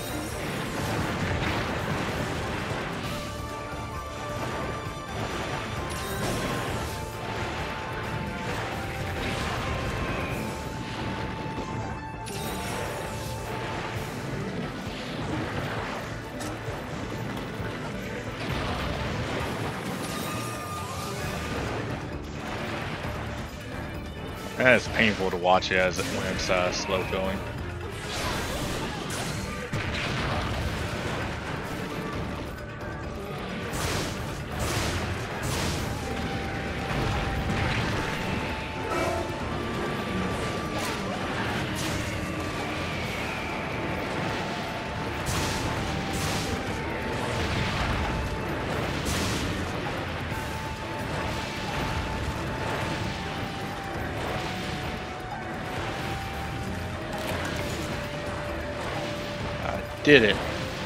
It's painful to watch it as when it's slow going. Did it.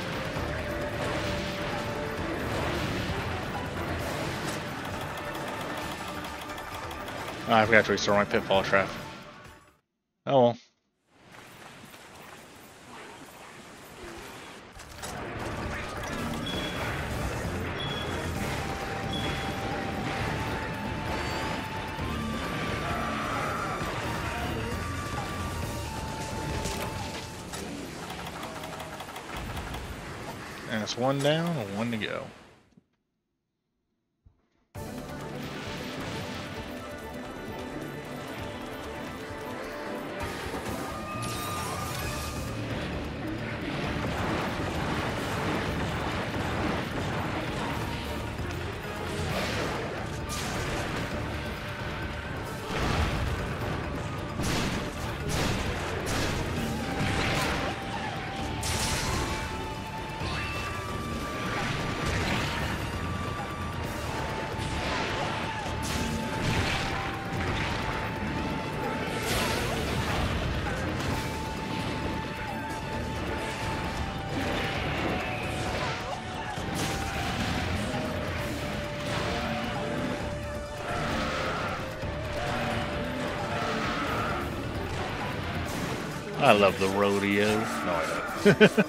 Oh, I forgot to restore my pitfall trap. Oh well. And it's one down and one to go. I love the rodeo. No, I don't.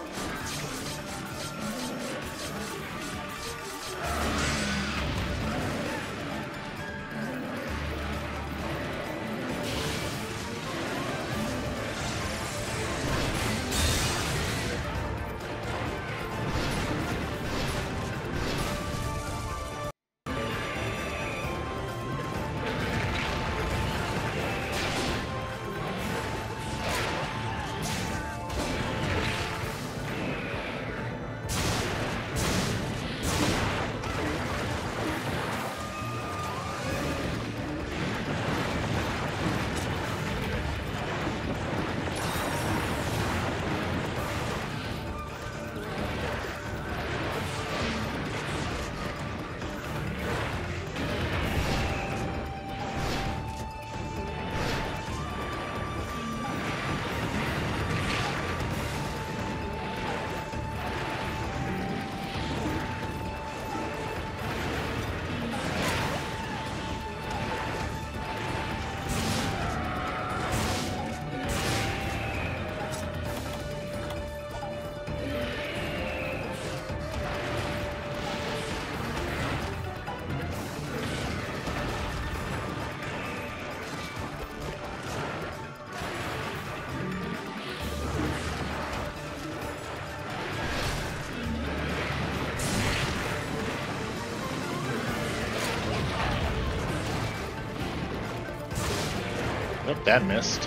Oh, that missed.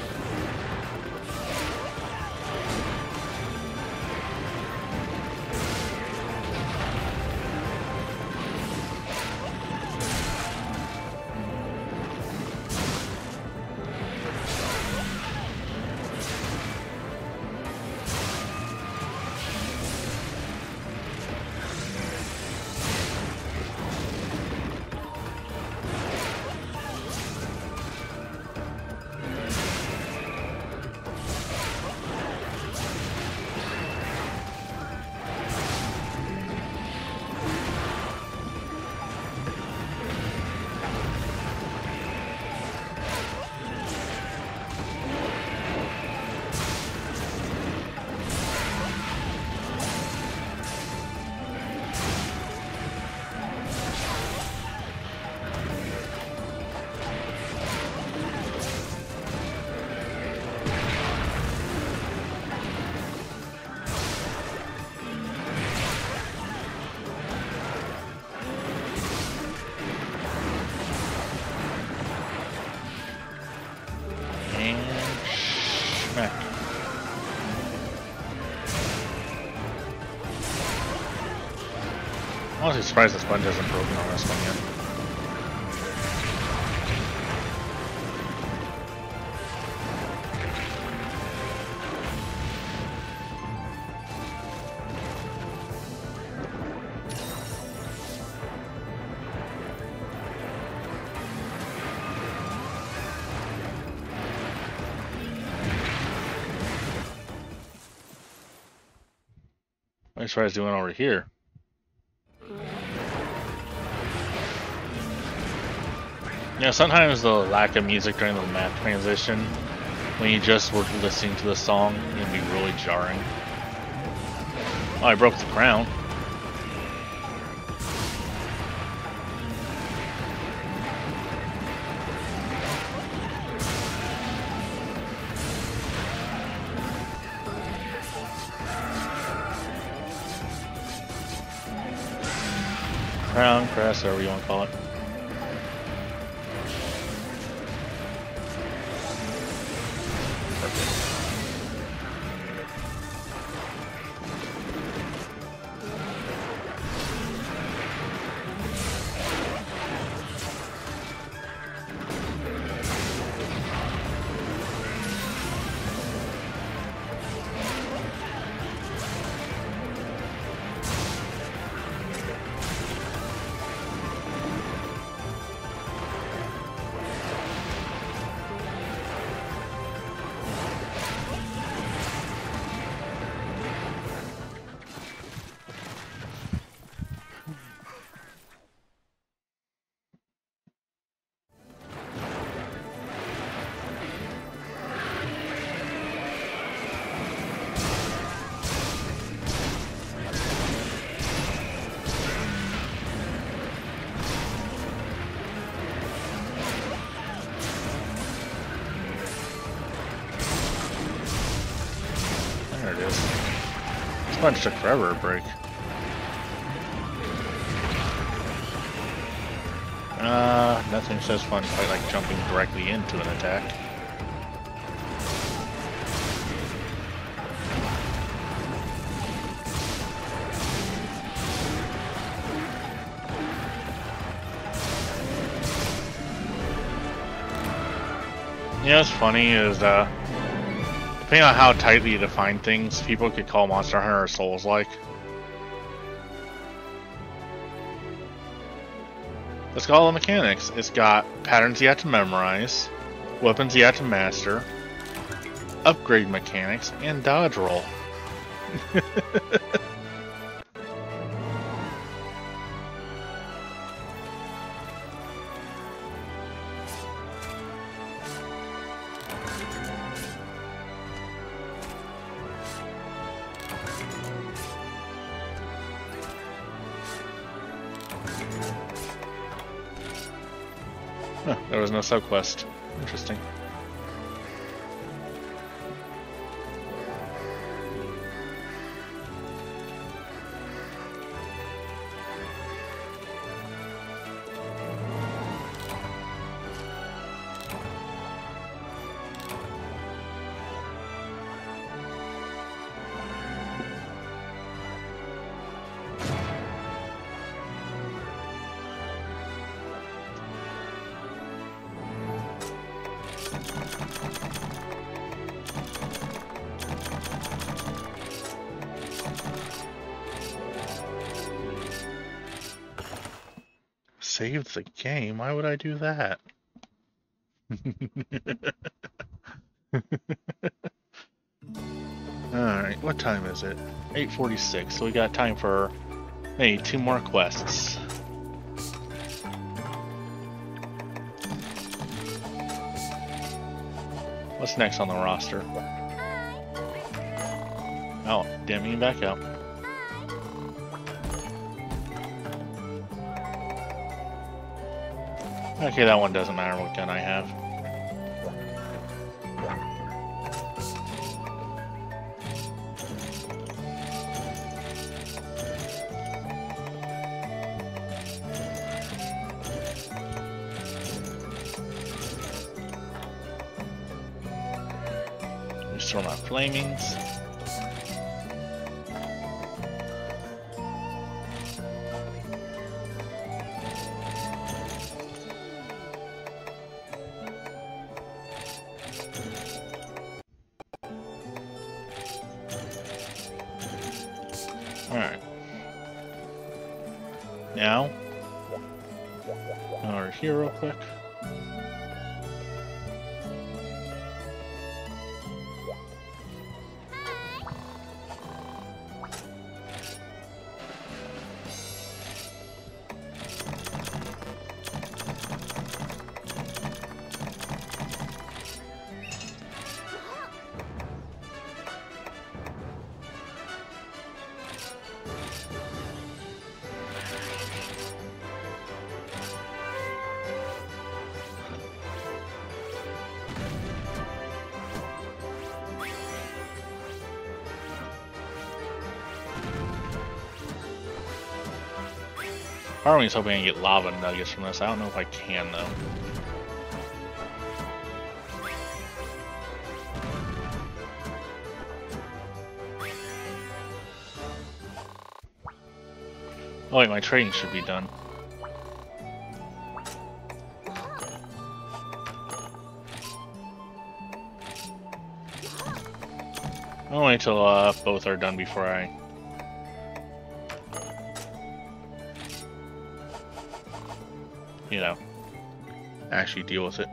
I'm honestly surprised this button hasn't broken on this one yet. I'm surprised doing over here. You know, sometimes the lack of music during the map transition, when you just were listening to the song, can be really jarring. Oh, I broke the crown. Crown, crest, whatever you want to call it. There it is. This bunch took forever to break. Nothing says fun quite like jumping directly into an attack. You know what's funny is, depending on how tightly you define things, people could call Monster Hunter Souls-like. Let's call the mechanics. It's got patterns you have to memorize, weapons you have to master, upgrade mechanics, and dodge roll. Huh, there was no subquest. Interesting. saved the game. Why would I do that? Alright, what time is it? 8:46, so we got time for maybe 2 more quests. What's next on the roster? Oh, didn't mean back up. Okay, that one doesn't matter what gun I have. Restore my flamings. Alright. Now, over here real quick. Part of me is hoping I can get lava nuggets from this. I don't know if I can, though. Oh wait, my trading should be done. I'll wait till both are done before I... you know, actually deal with it.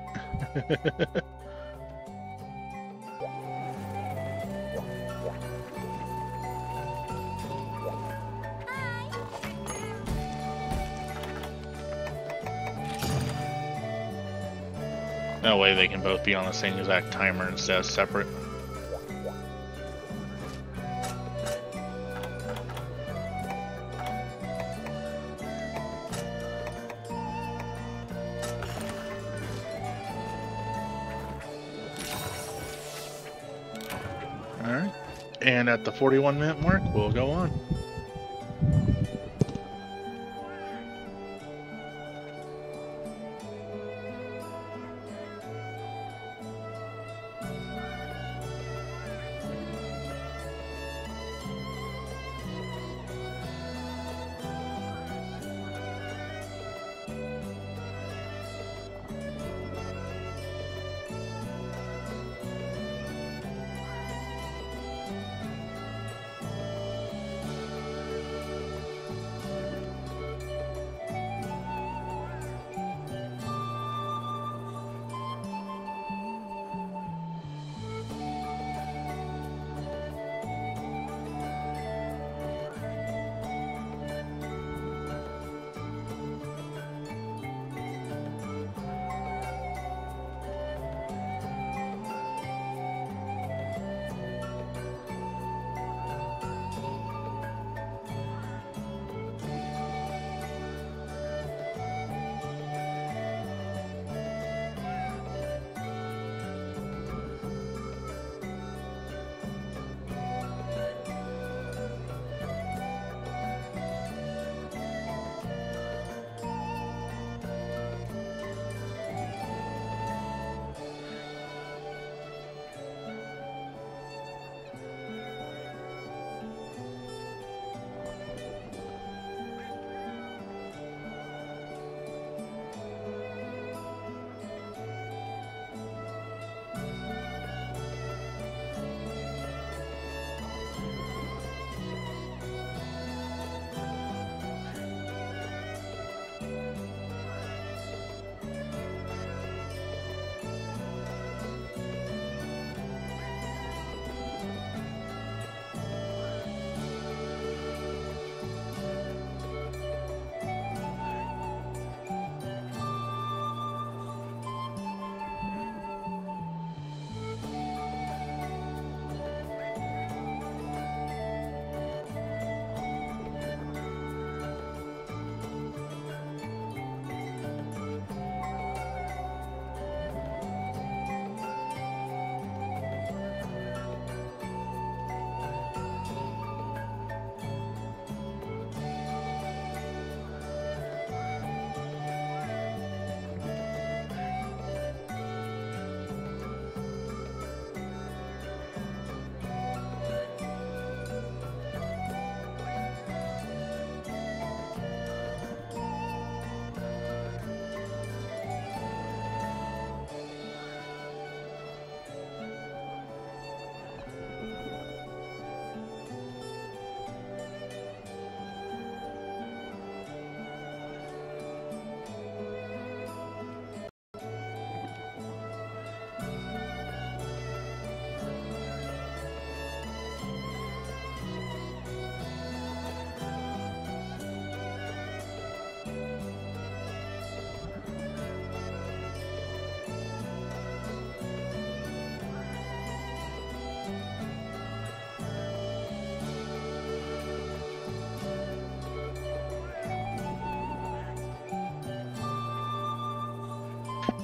That way they can both be on the same exact timer instead of separate. Alright, and at the 41-minute mark, we'll go on.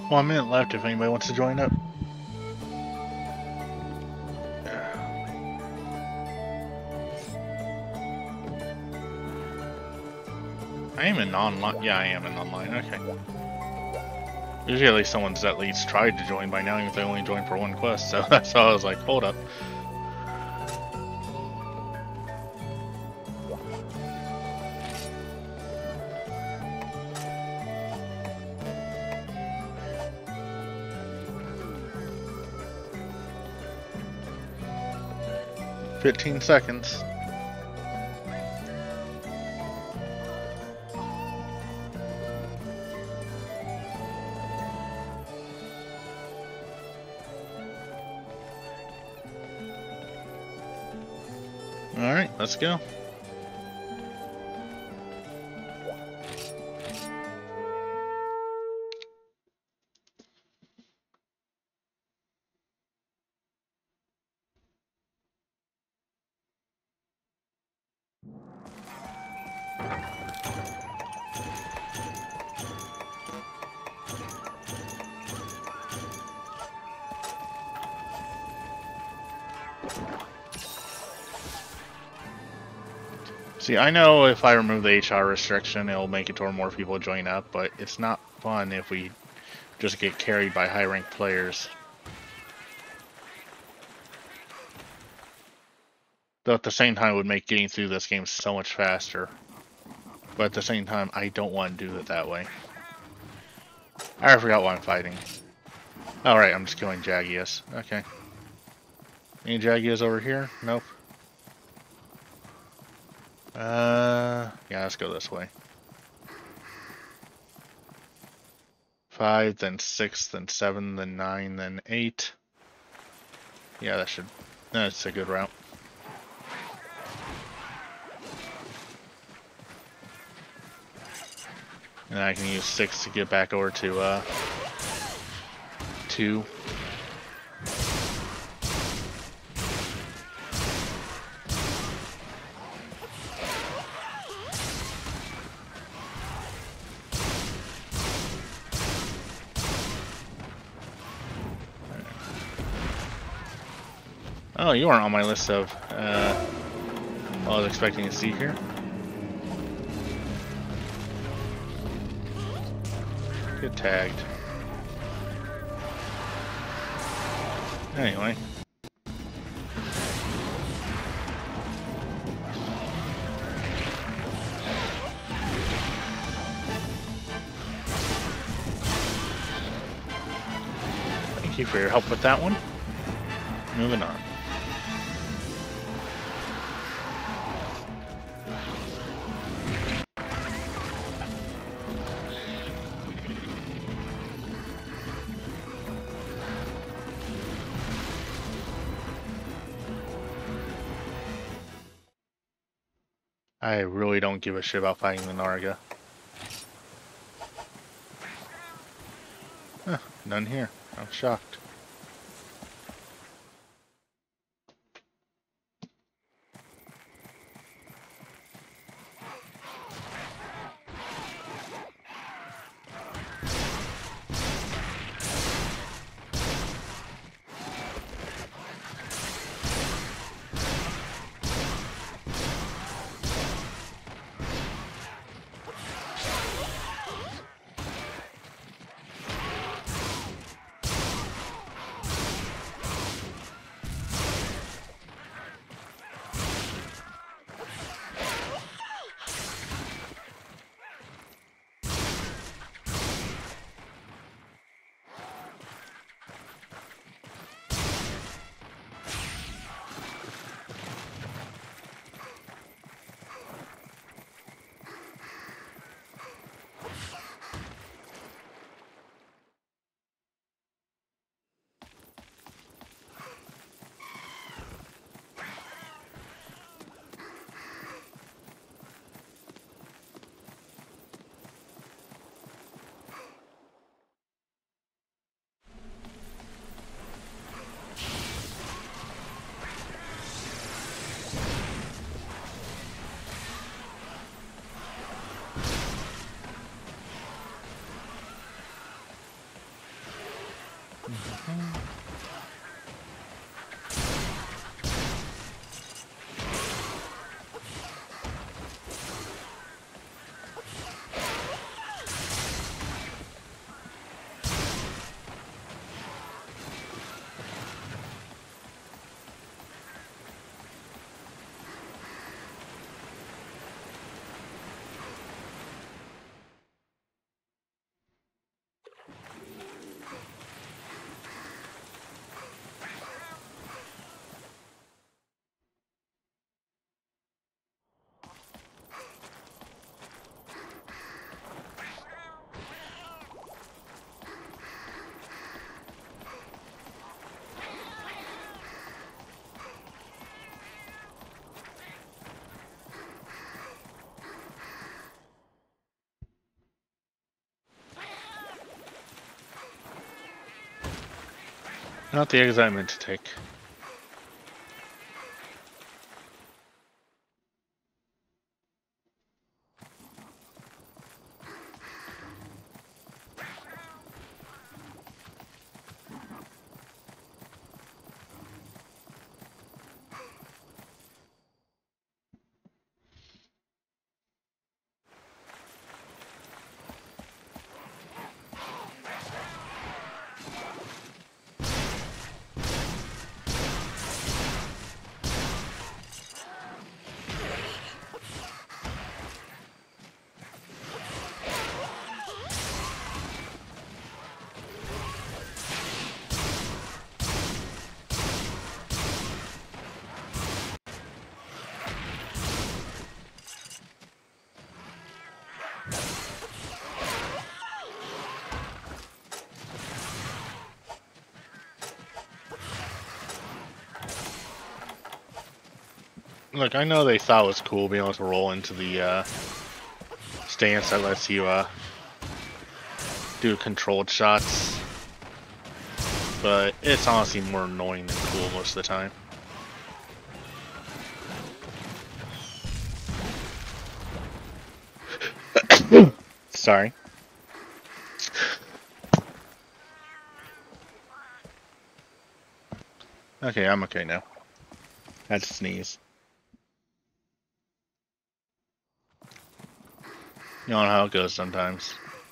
1 minute left if anybody wants to join up. I am in online. Yeah, I am in online. Okay. Usually at least someone's at least tried to join by now, even if they only joined for one quest. So that's why I was like, hold up. "15 seconds. Alright, let's go. See, I know if I remove the HR restriction, it'll make it to where more people join up, but it's not fun if we just get carried by high-ranked players. Though at the same time, it would make getting through this game so much faster. But at the same time, I don't want to do it that way. I already forgot why I'm fighting. Alright, I'm just killing Jagius. Okay. Any Jagias over here? Nope. Yeah, let's go this way. 5, then 6, then 7, then 9, then 8. Yeah, that's a good route. And I can use 6 to get back over to 2. Oh, you aren't on my list of I was expecting to see here. Get tagged. Anyway. Thank you for your help with that one. Moving on. I really don't give a shit about fighting the Narga. Huh, none here. I'm shocked. Not the exit I meant to take. Look, I know they thought it was cool being able to roll into the stance that lets you do controlled shots, but it's honestly more annoying than cool most of the time. Sorry. Okay, I'm okay now. Had to sneeze. You know how it goes sometimes.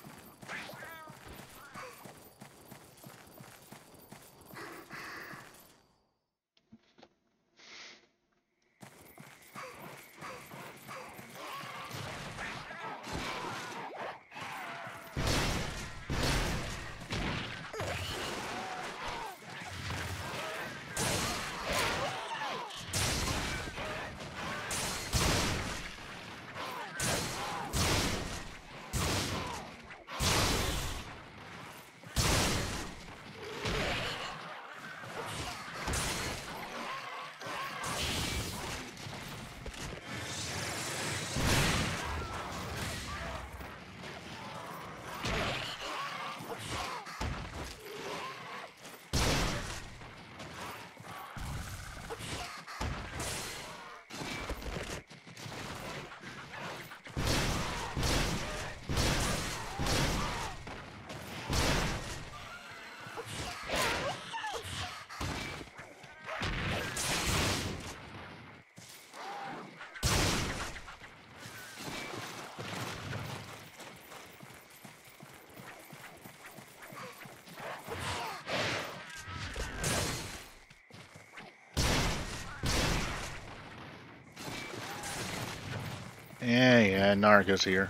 Yeah, Narga's here.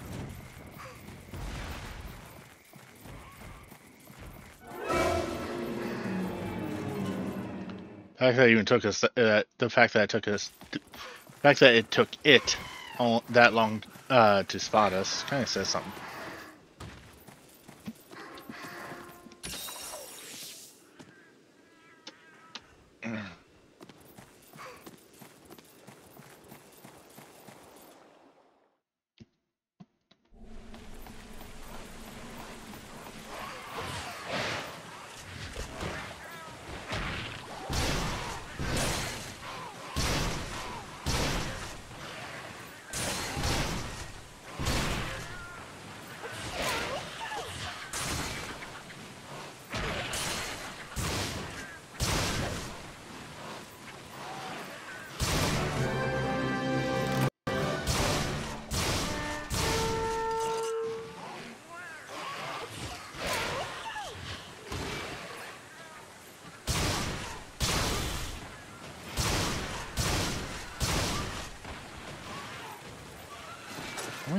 The fact that it even took us, the fact that it took us, the fact that it took it that long to spot us, kind of says something.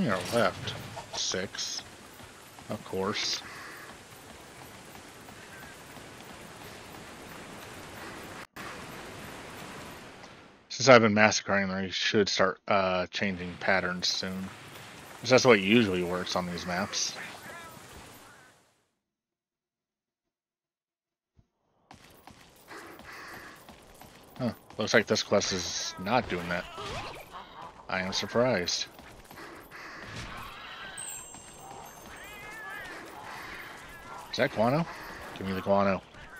many are left? 6. Of course. Since I've been massacring them, I should start changing patterns soon. Because that's what usually works on these maps. Huh. Looks like this quest is not doing that. I am surprised. Is that guano? Give me the guano.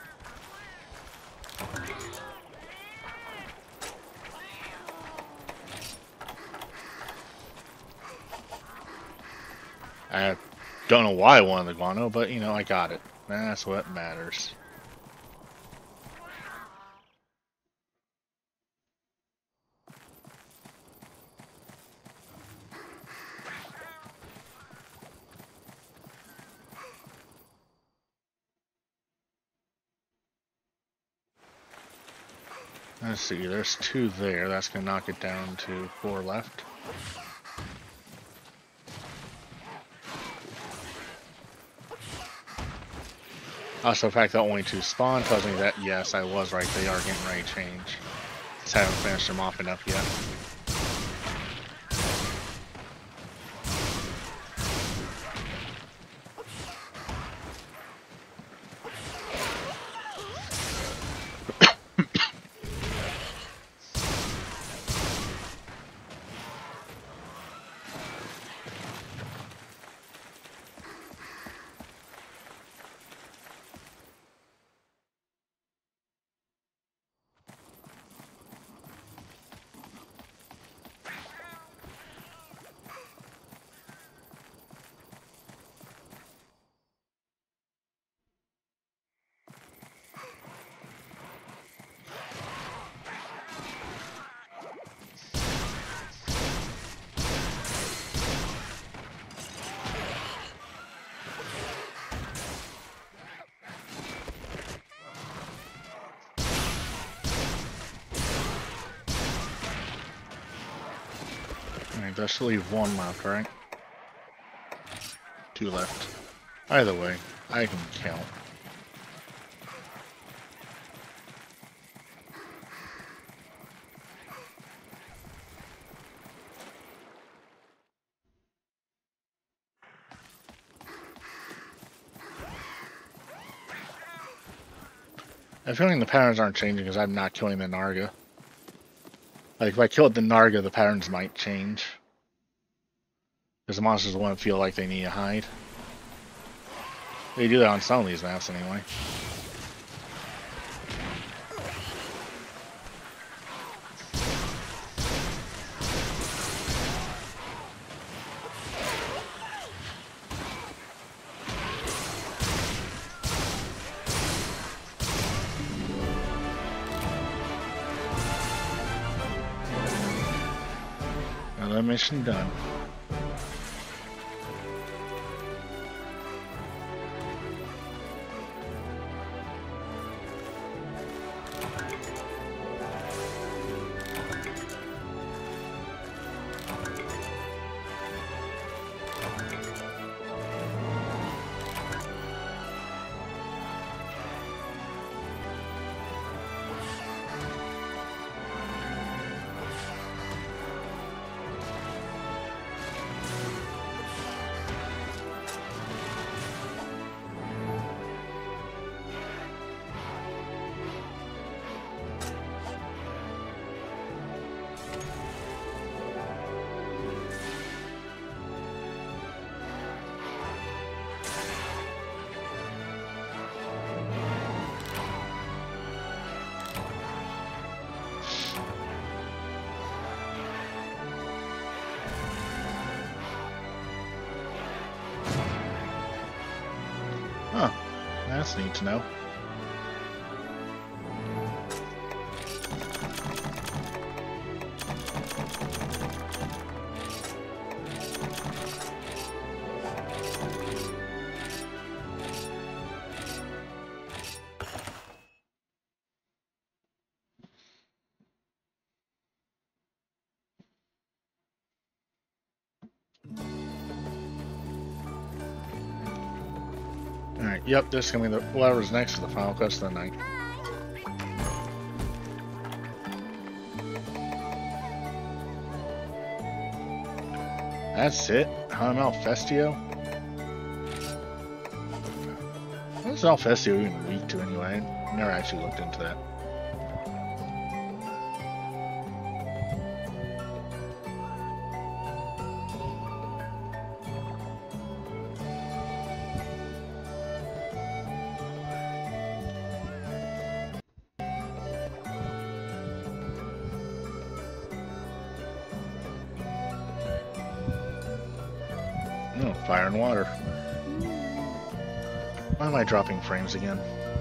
I don't know why I wanted the guano, but you know, I got it. That's what matters. Let's see, there's 2 there. That's going to knock it down to 4 left. Also, the fact that only 2 spawn tells me that, yes, I was right. They are getting ready to change. Just haven't finished them off enough yet. Alright, just leave 1 left, right? 2 left. Either way, I can count. I have a feeling the patterns aren't changing because I'm not killing the Narga. Like, if I killed the Narga, the patterns might change. Because the monsters won't feel like they need to hide. They do that on some of these maps anyway. Another mission done. Huh. That's neat to know. Yep, this is gonna be the whatever's next to the final quest of the night. That's it? Hunt Alfestio? What is Alfestio even weak to anyway? I never actually looked into that. Oh, fire and water. Why am I dropping frames again?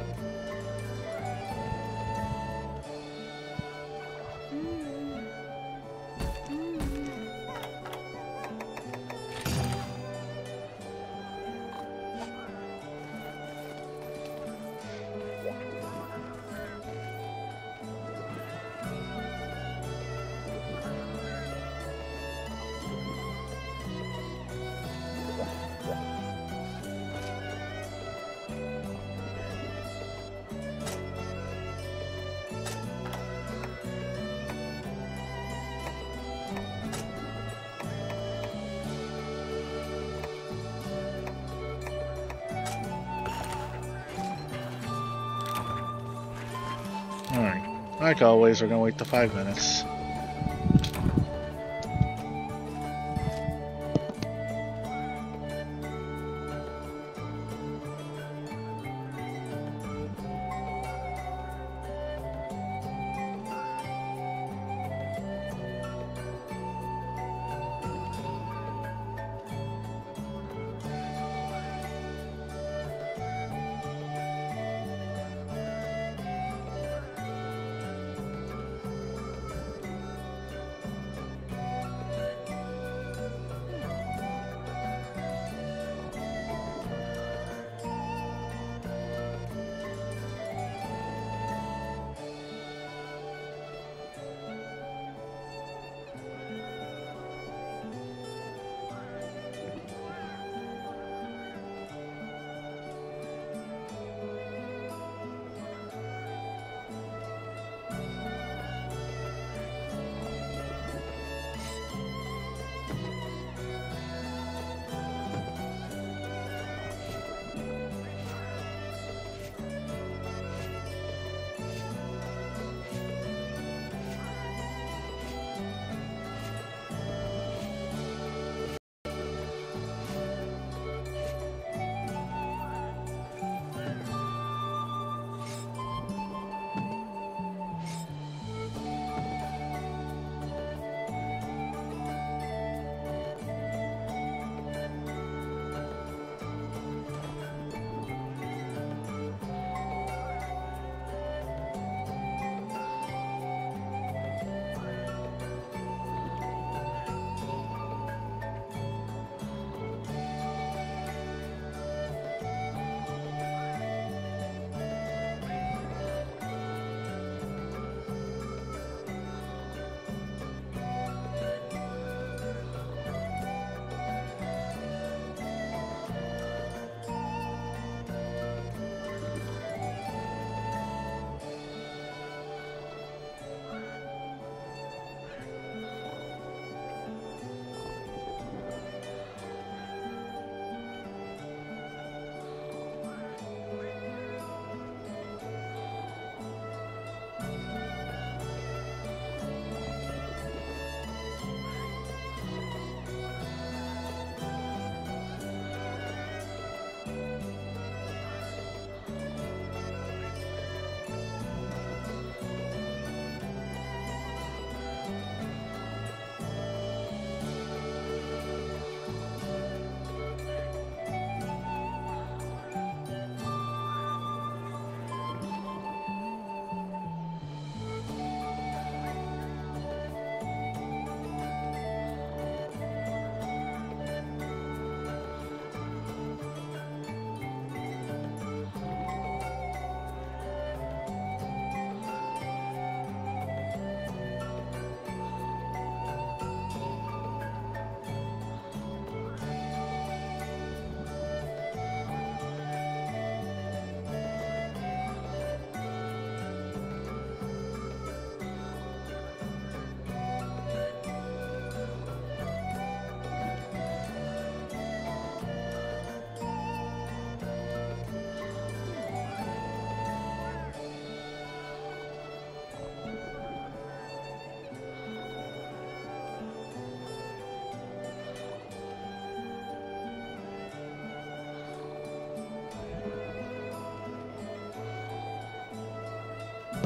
Alright, like always, we're gonna wait the 5 minutes.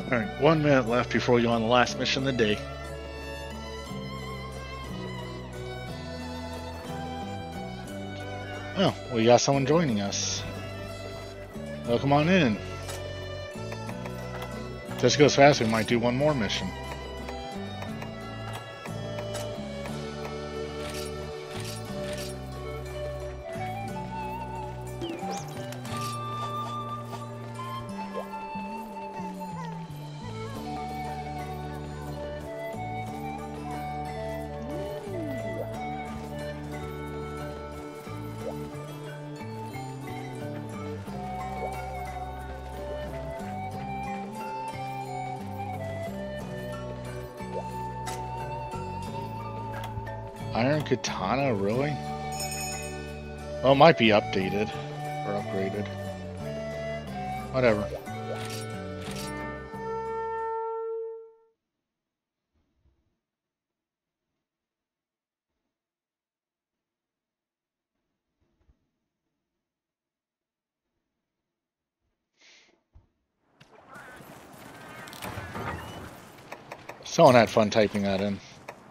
Alright, 1 minute left before we go on the last mission of the day. Oh, we got someone joining us. Welcome on in. If this goes fast, we might do one more mission. Iron Katana, really? Well, it might be updated or upgraded. Whatever. Someone had fun typing that in.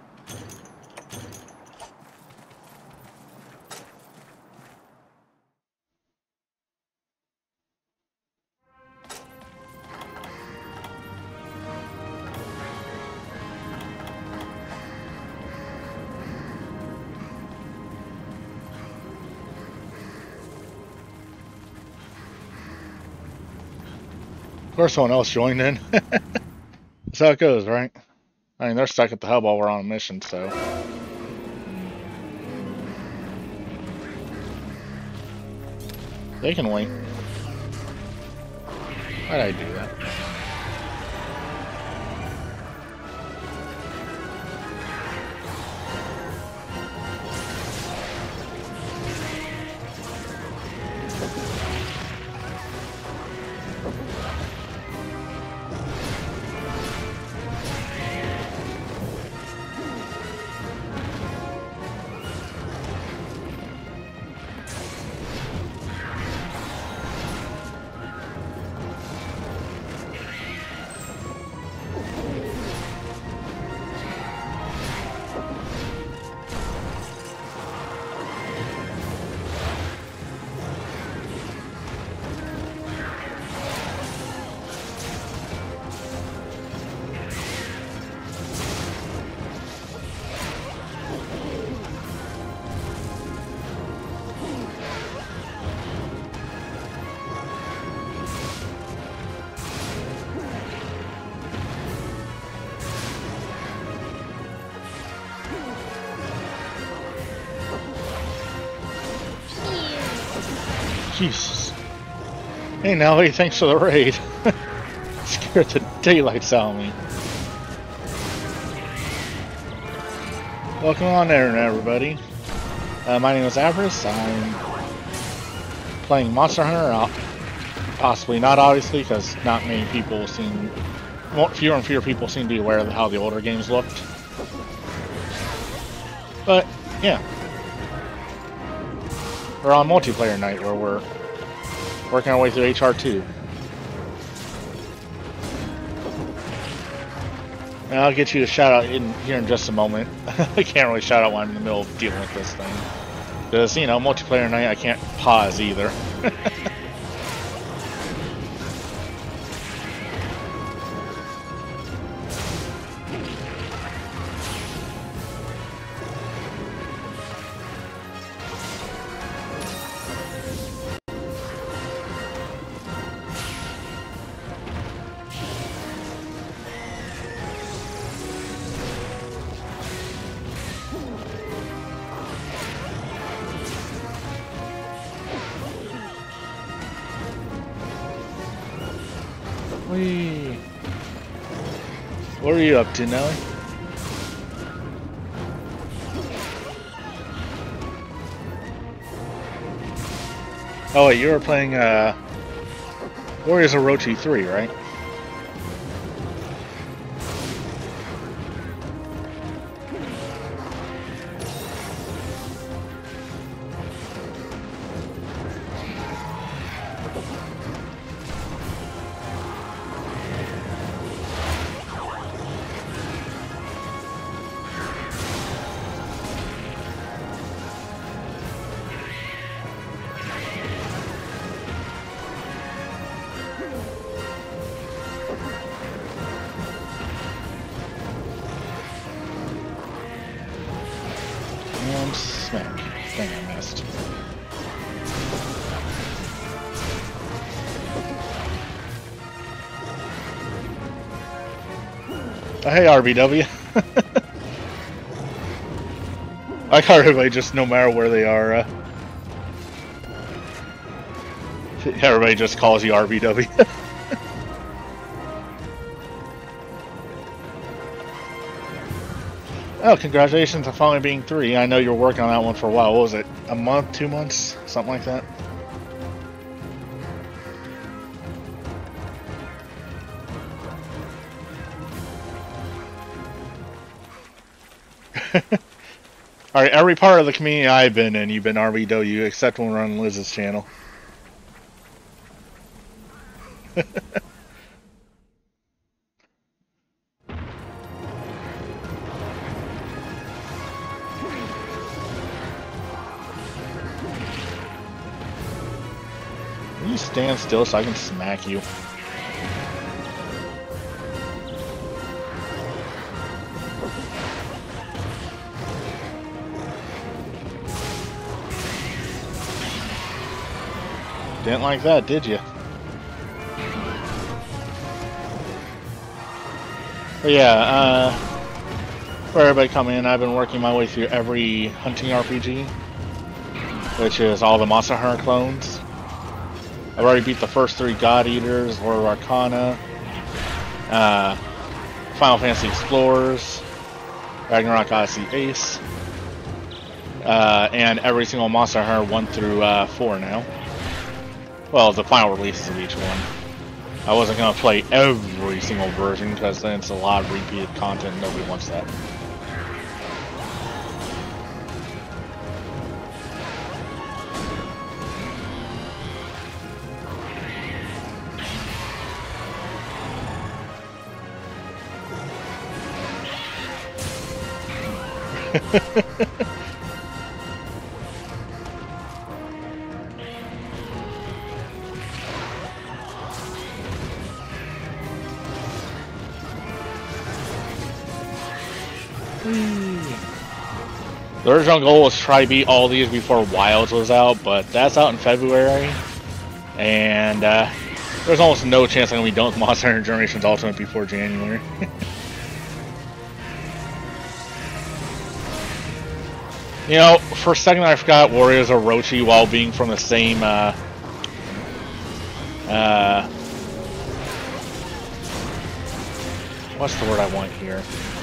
Of course, someone else joined in. That's how it goes, right? I mean, they're stuck at the hub while we're on a mission, so. They can wait. Why'd I do that? Jesus. Hey Nelly, thanks for the raid. Scared the daylights out of me. Welcome on there, everybody. My name is Avarice. I'm playing Monster Hunter. Possibly not, obviously, because not many people seem... fewer and fewer people seem to be aware of how the older games looked. But, yeah. We're on multiplayer night where we're working our way through HR2. And I'll get you to shout out here in just a moment. I can't really shout out while I'm in the middle of dealing with this thing. Because, you know, multiplayer night, I can't pause either. What are you up to, Nelly? Oh wait, you were playing Warriors of Orochi 3, right? Hey, RBW. I like how everybody just, no matter where they are, everybody just calls you RBW. Oh, congratulations on finally being 3. I know you were working on that one for a while. What was it? A month, 2 months? Something like that? Alright, every part of the community I've been in, you've been RBW, except when we're on Liz's channel. Can you stand still so I can smack you? Didn't like that, did you? But yeah, for everybody coming in, I've been working my way through every hunting RPG, which is all the Monster Hunter clones. I've already beat the first 3 God Eaters, Lord of Arcana, Final Fantasy Explorers, Ragnarok Odyssey Ace, and every single Monster Hunter 1 through 4 now. Well, the final releases of each one. I wasn't going to play every single version because then it's a lot of repeated content and nobody wants that. The original goal was to try to beat all these before Wilds was out, but that's out in February, and there's almost no chance I'm going to be done with Monster Hunter Generations Ultimate before January. You know, for a second I forgot Warriors Orochi while being from the same, what's the word I want here?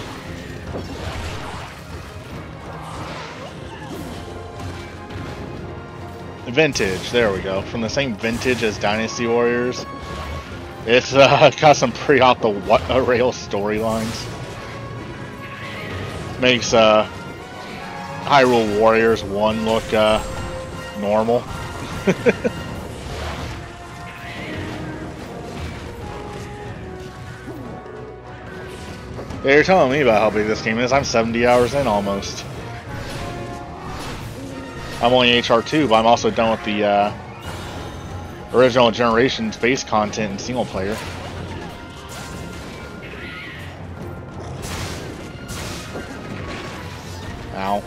Vintage, there we go. From the same vintage as Dynasty Warriors. It's got some pretty off the rail storylines. Makes Hyrule Warriors 1 look normal. Yeah, you're telling me about how big this game is. I'm 70 hours in almost. I'm only HR2, but I'm also done with the original Generations base content and single player. Ow.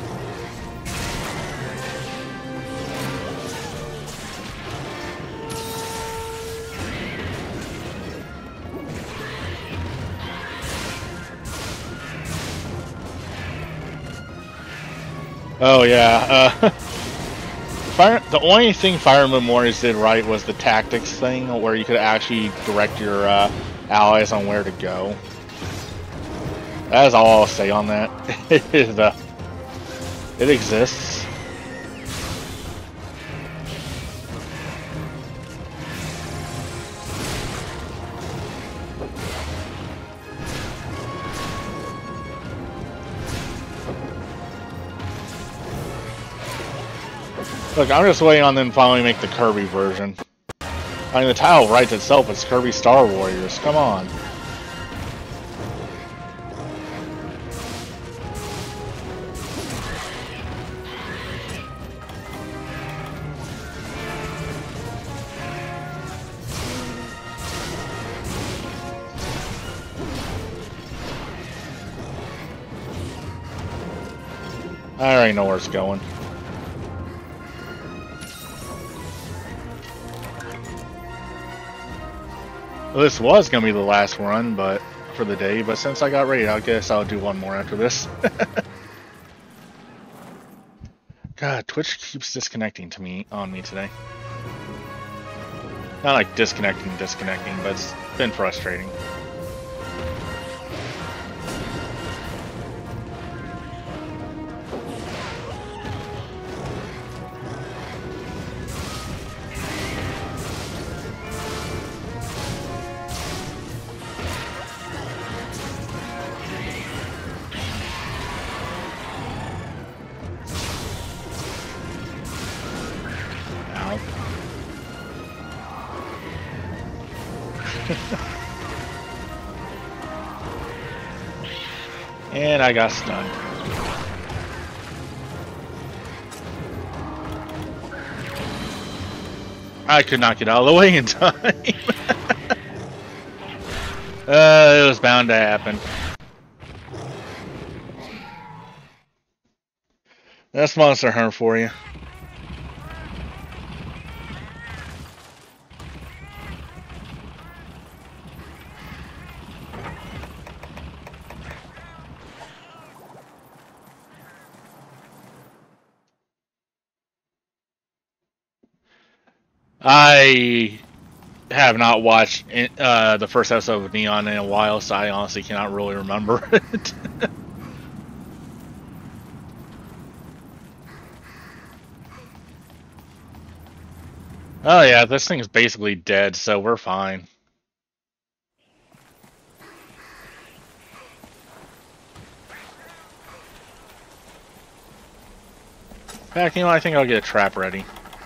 Oh yeah, the only thing Fire Emblem Warriors did right was the tactics thing, where you could actually direct your allies on where to go. That is all I'll say on that. It exists. Look, I'm just waiting on them to finally make the Kirby version. I mean, the title writes itself, it's Kirby Star Warriors. Come on. I already know where it's going. Well, this was going to be the last run, but for the day, but since I got raided, I guess I'll do one more after this. God, Twitch keeps disconnecting on me today. Not like disconnecting, but it's been frustrating. And I got stunned. I could not get out of the way in time. It was bound to happen. That's Monster Hunter for you. I have not watched the first episode of Neon in a while, so I honestly cannot really remember it. Oh yeah, this thing's basically dead, so we're fine. In fact, you know, I think I'll get a trap ready.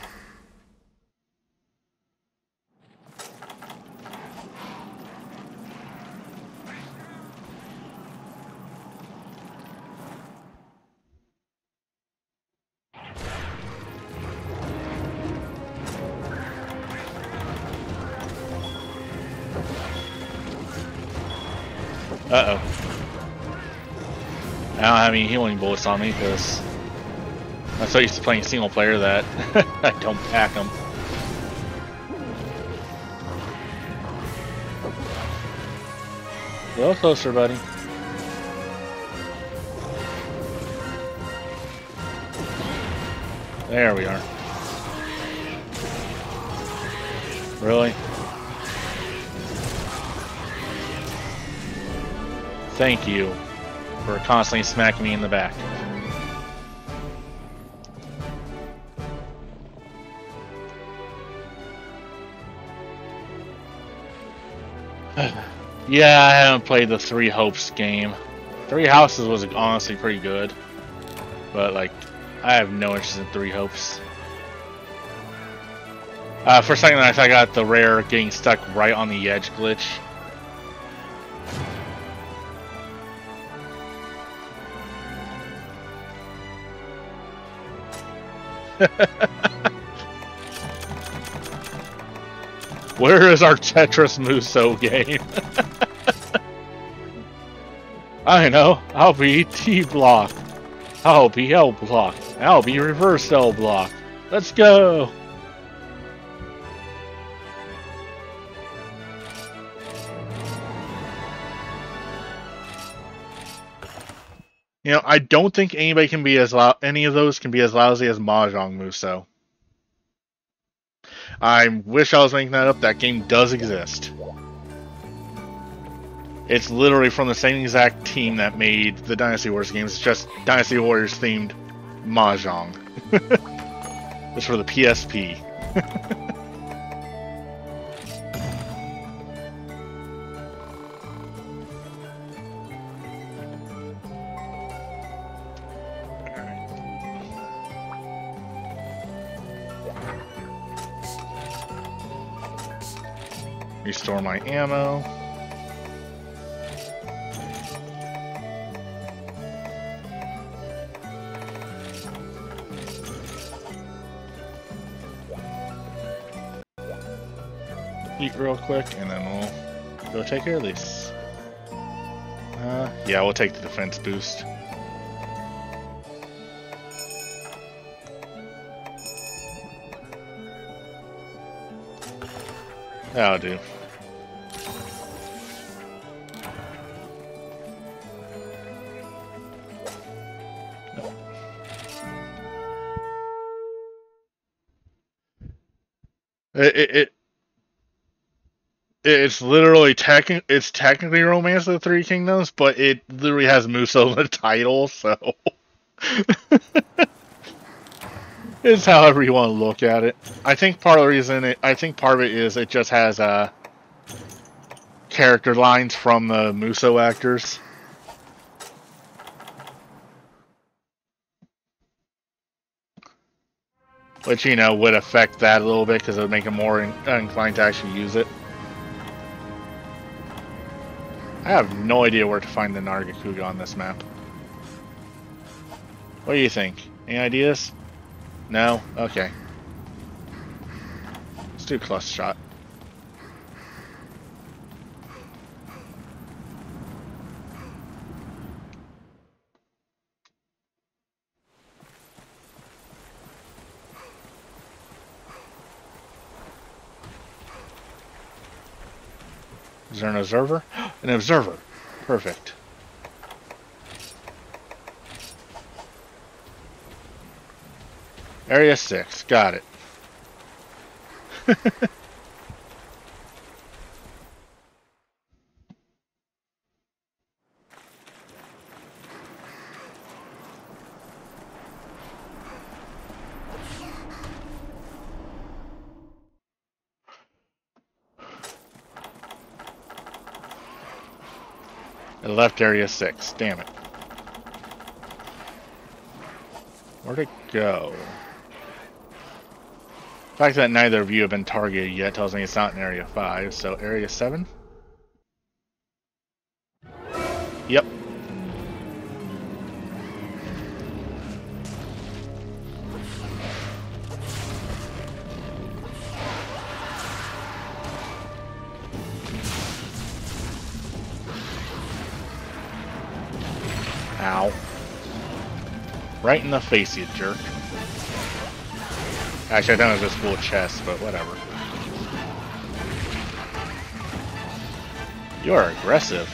Uh-oh. I don't have any healing bullets on me because I'm so used to playing single player that I don't pack them. A little closer, buddy. There we are. Really? Thank you for constantly smacking me in the back. Yeah, I haven't played the Three Hopes game. Three Houses was honestly pretty good, but like, I have no interest in Three Hopes. For a second, I thought I got the rare getting stuck right on the edge glitch. Where is our Tetris Muso game? I know. I'll be T block. I'll be L block. I'll be reverse L block. Let's go. You know, I don't think anybody can be as any of those can be as lousy as Mahjong Muso. I wish I was making that up. That game does exist. It's literally from the same exact team that made the Dynasty Warriors games. It's just Dynasty Warriors themed Mahjong. It's for the PSP. Restore my ammo. Eat real quick, and then we'll go take care of this. Yeah, we'll take the defense boost. That'll do. It it's literally it's technically Romance of the Three Kingdoms, but it literally has Musou in the title, so it's however you want to look at it. I think part of the reason I think part of it is it just has character lines from the Musou actors. Which, you know, would affect that a little bit because it would make them more inclined to actually use it. I have no idea where to find the Nargacuga on this map. What do you think? Any ideas? No? Okay. Let's do cluster shot. Is there an observer? An observer! Perfect. Area 6. Got it. I left Area 6. Damn it. Where'd it go? The fact that neither of you have been targeted yet tells me it's not in Area 5, so Area 7? Yep. Ow. Right in the face, you jerk. Actually, I thought it was just full chest, but whatever. You are aggressive.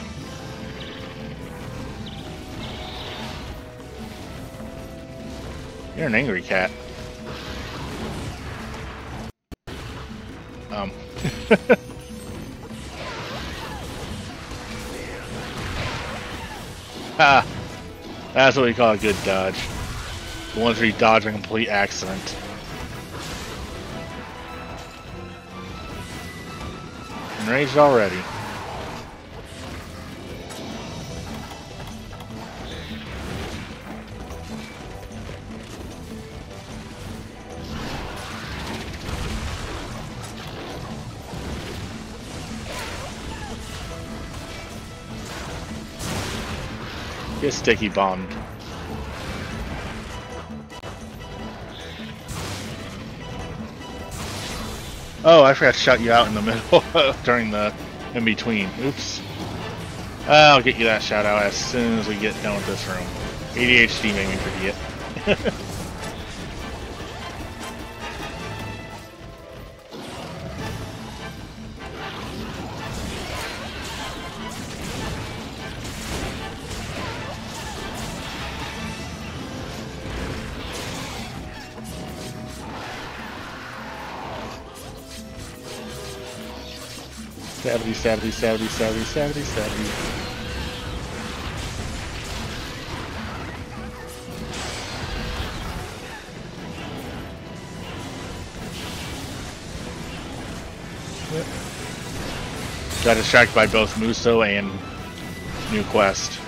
You're an angry cat. Ha! That's what we call a good dodge. The ones where you dodge a complete accident. Enraged already. Get sticky bombed. Oh, I forgot to shout you out in the middle during the in-between. Oops. I'll get you that shout out as soon as we get done with this room. ADHD made me forget. Savity, savity, savity, savity, savity, savity. Yep. Got distracted by both Musou and New Quest.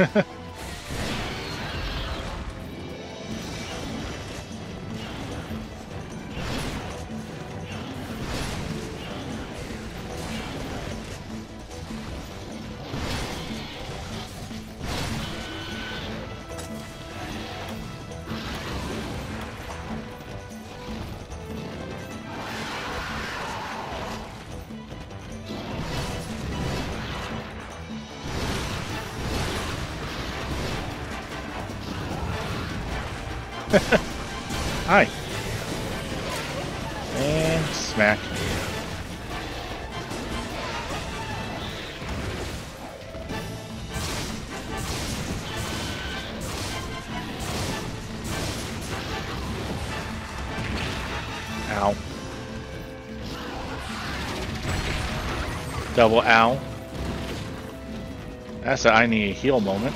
Hi. And smack. Ow. Double ow. That's a I need a heal moment.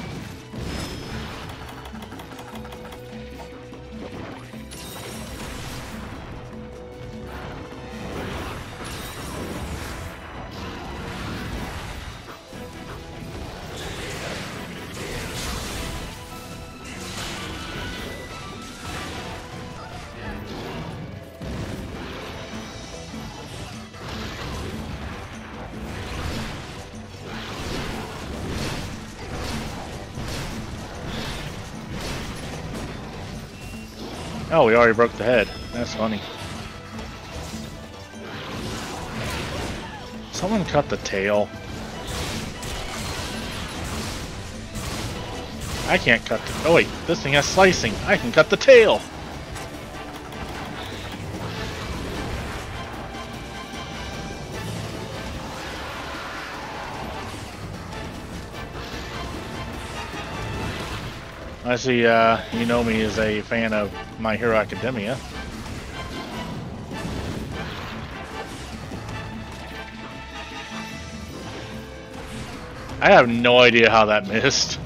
Oh, we already broke the head. That's funny. Someone cut the tail. I can't cut the... Oh wait, this thing has slicing. I can cut the tail! I see, Yunomi is a fan of My Hero Academia. I have no idea how that missed.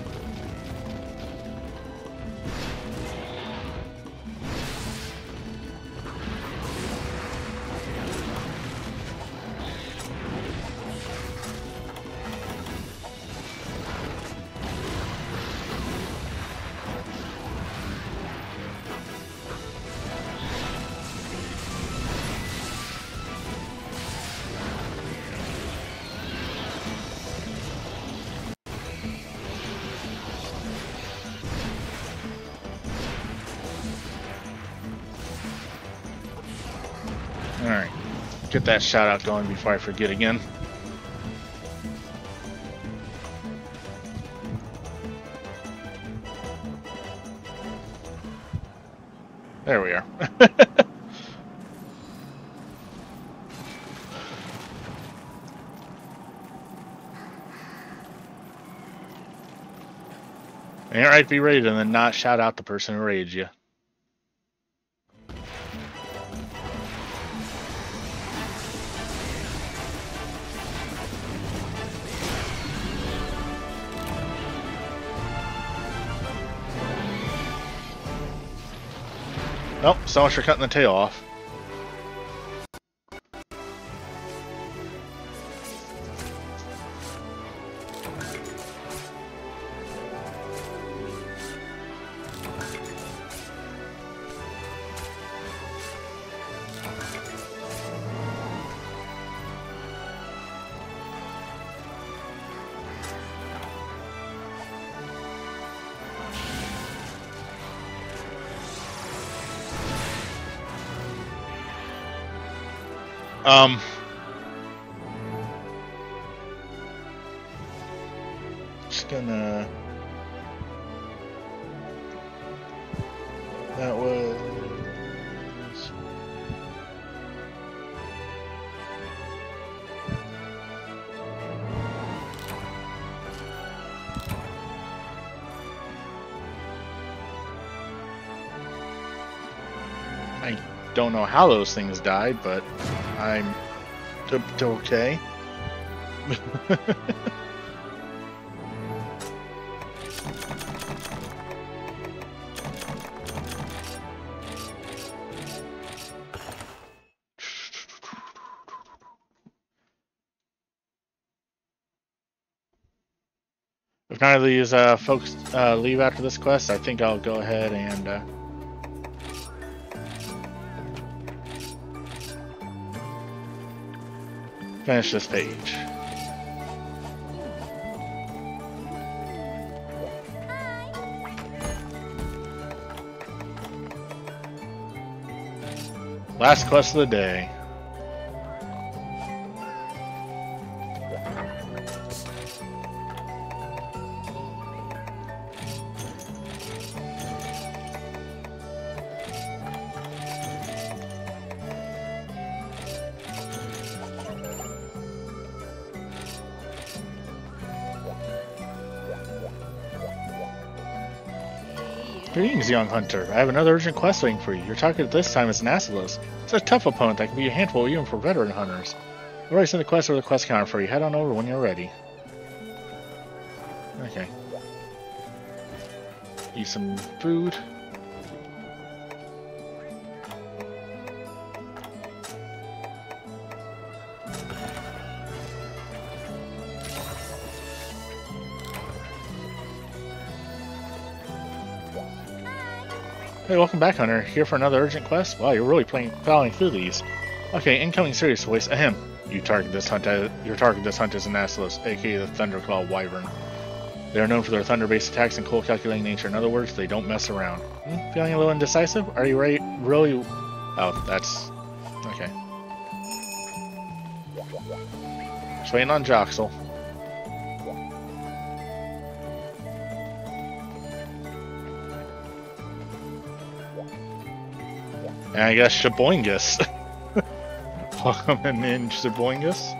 Alright, get that shout out going before I forget again. There we are. Ain't right to be raided and then not shout out the person who raided you. Oh, so much for cutting the tail off. Just gonna... That was... I don't know how those things died, but I'm okay. If none of these folks leave after this quest, I think I'll go ahead and finish this page. Last quest of the day. Greetings, young hunter. I have another urgent quest waiting for you. Your target this time is Nasilos. It's a tough opponent that can be a handful even for veteran hunters. Already sent the quest or the quest counter for you. Head on over when you're ready. Okay. Eat some food. Hey, welcome back, Hunter. Here for another urgent quest? Wow, you're really plowing through these. Okay, incoming serious voice. Ahem. Your target this hunt is an Aslos, aka the Thunderclaw Wyvern. They are known for their thunder-based attacks and cold calculating nature. In other words, they don't mess around. Feeling a little indecisive? Are you ready? Really? Oh, that's... okay. Just waiting on Joxel. And I guess Shaboingus. Welcome in, Shaboingus.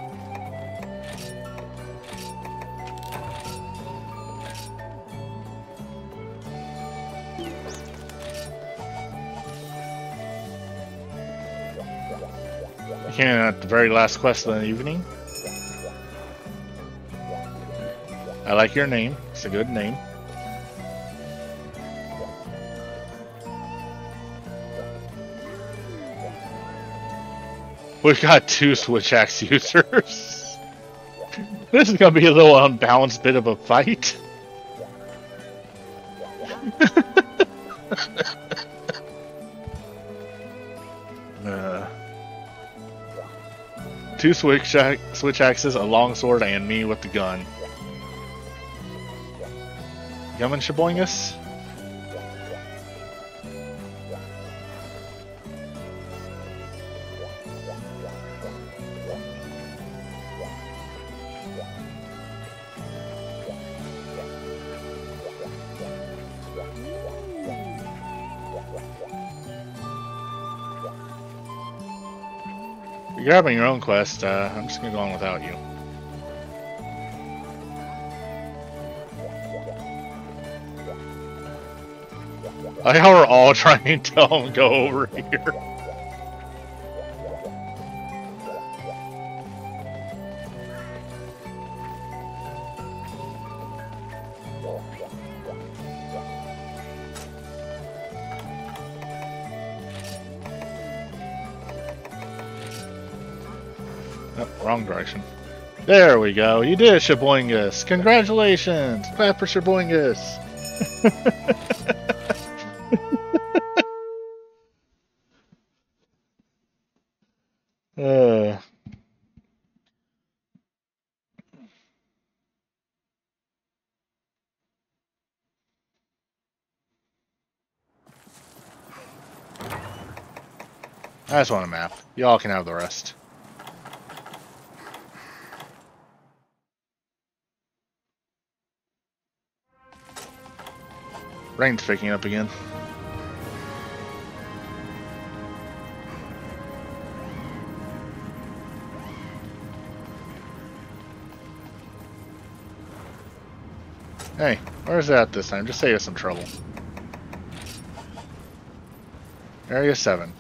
Came in at the very last quest of the evening. I like your name. It's a good name. We've got 2 Switch Axe users. This is gonna be a little unbalanced bit of a fight. 2 switch axes, a longsword, and me with the gun. Coming, Shaboingus? You're grabbing your own quest. I'm just gonna go on without you. I like how we're all trying to tell him go over here. Oh, wrong direction. There we go. You did it, Shaboingus. Congratulations. Clap for Shaboingus. I just want a map. Y'all can have the rest. Rain's picking up again. Hey, where's that this time? Just save us some trouble. Area 7.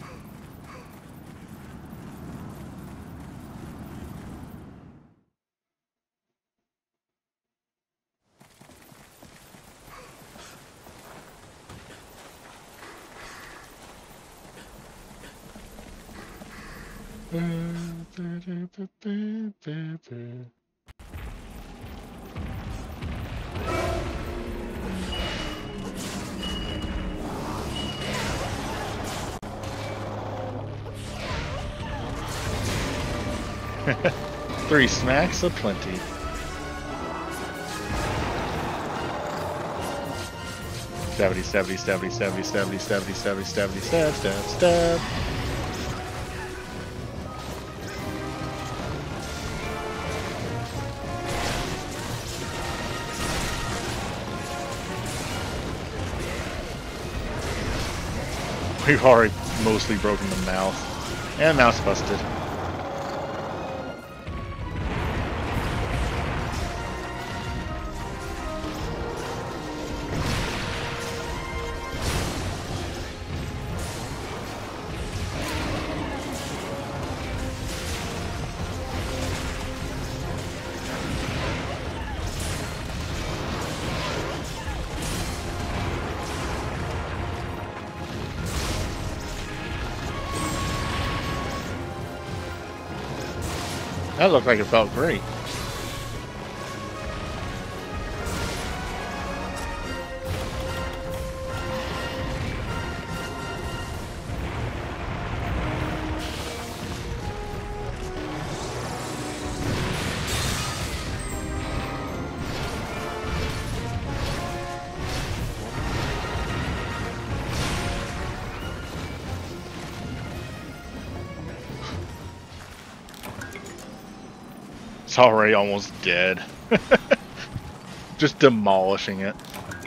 Three smacks of plenty. Stabby, stabby, stabby, stabby, stabby, stabby, stabby, stabby, stab, stab, stab. We've already mostly broken the mouth. And mouth's busted. That looked like it felt great. It's already almost dead. Just demolishing it.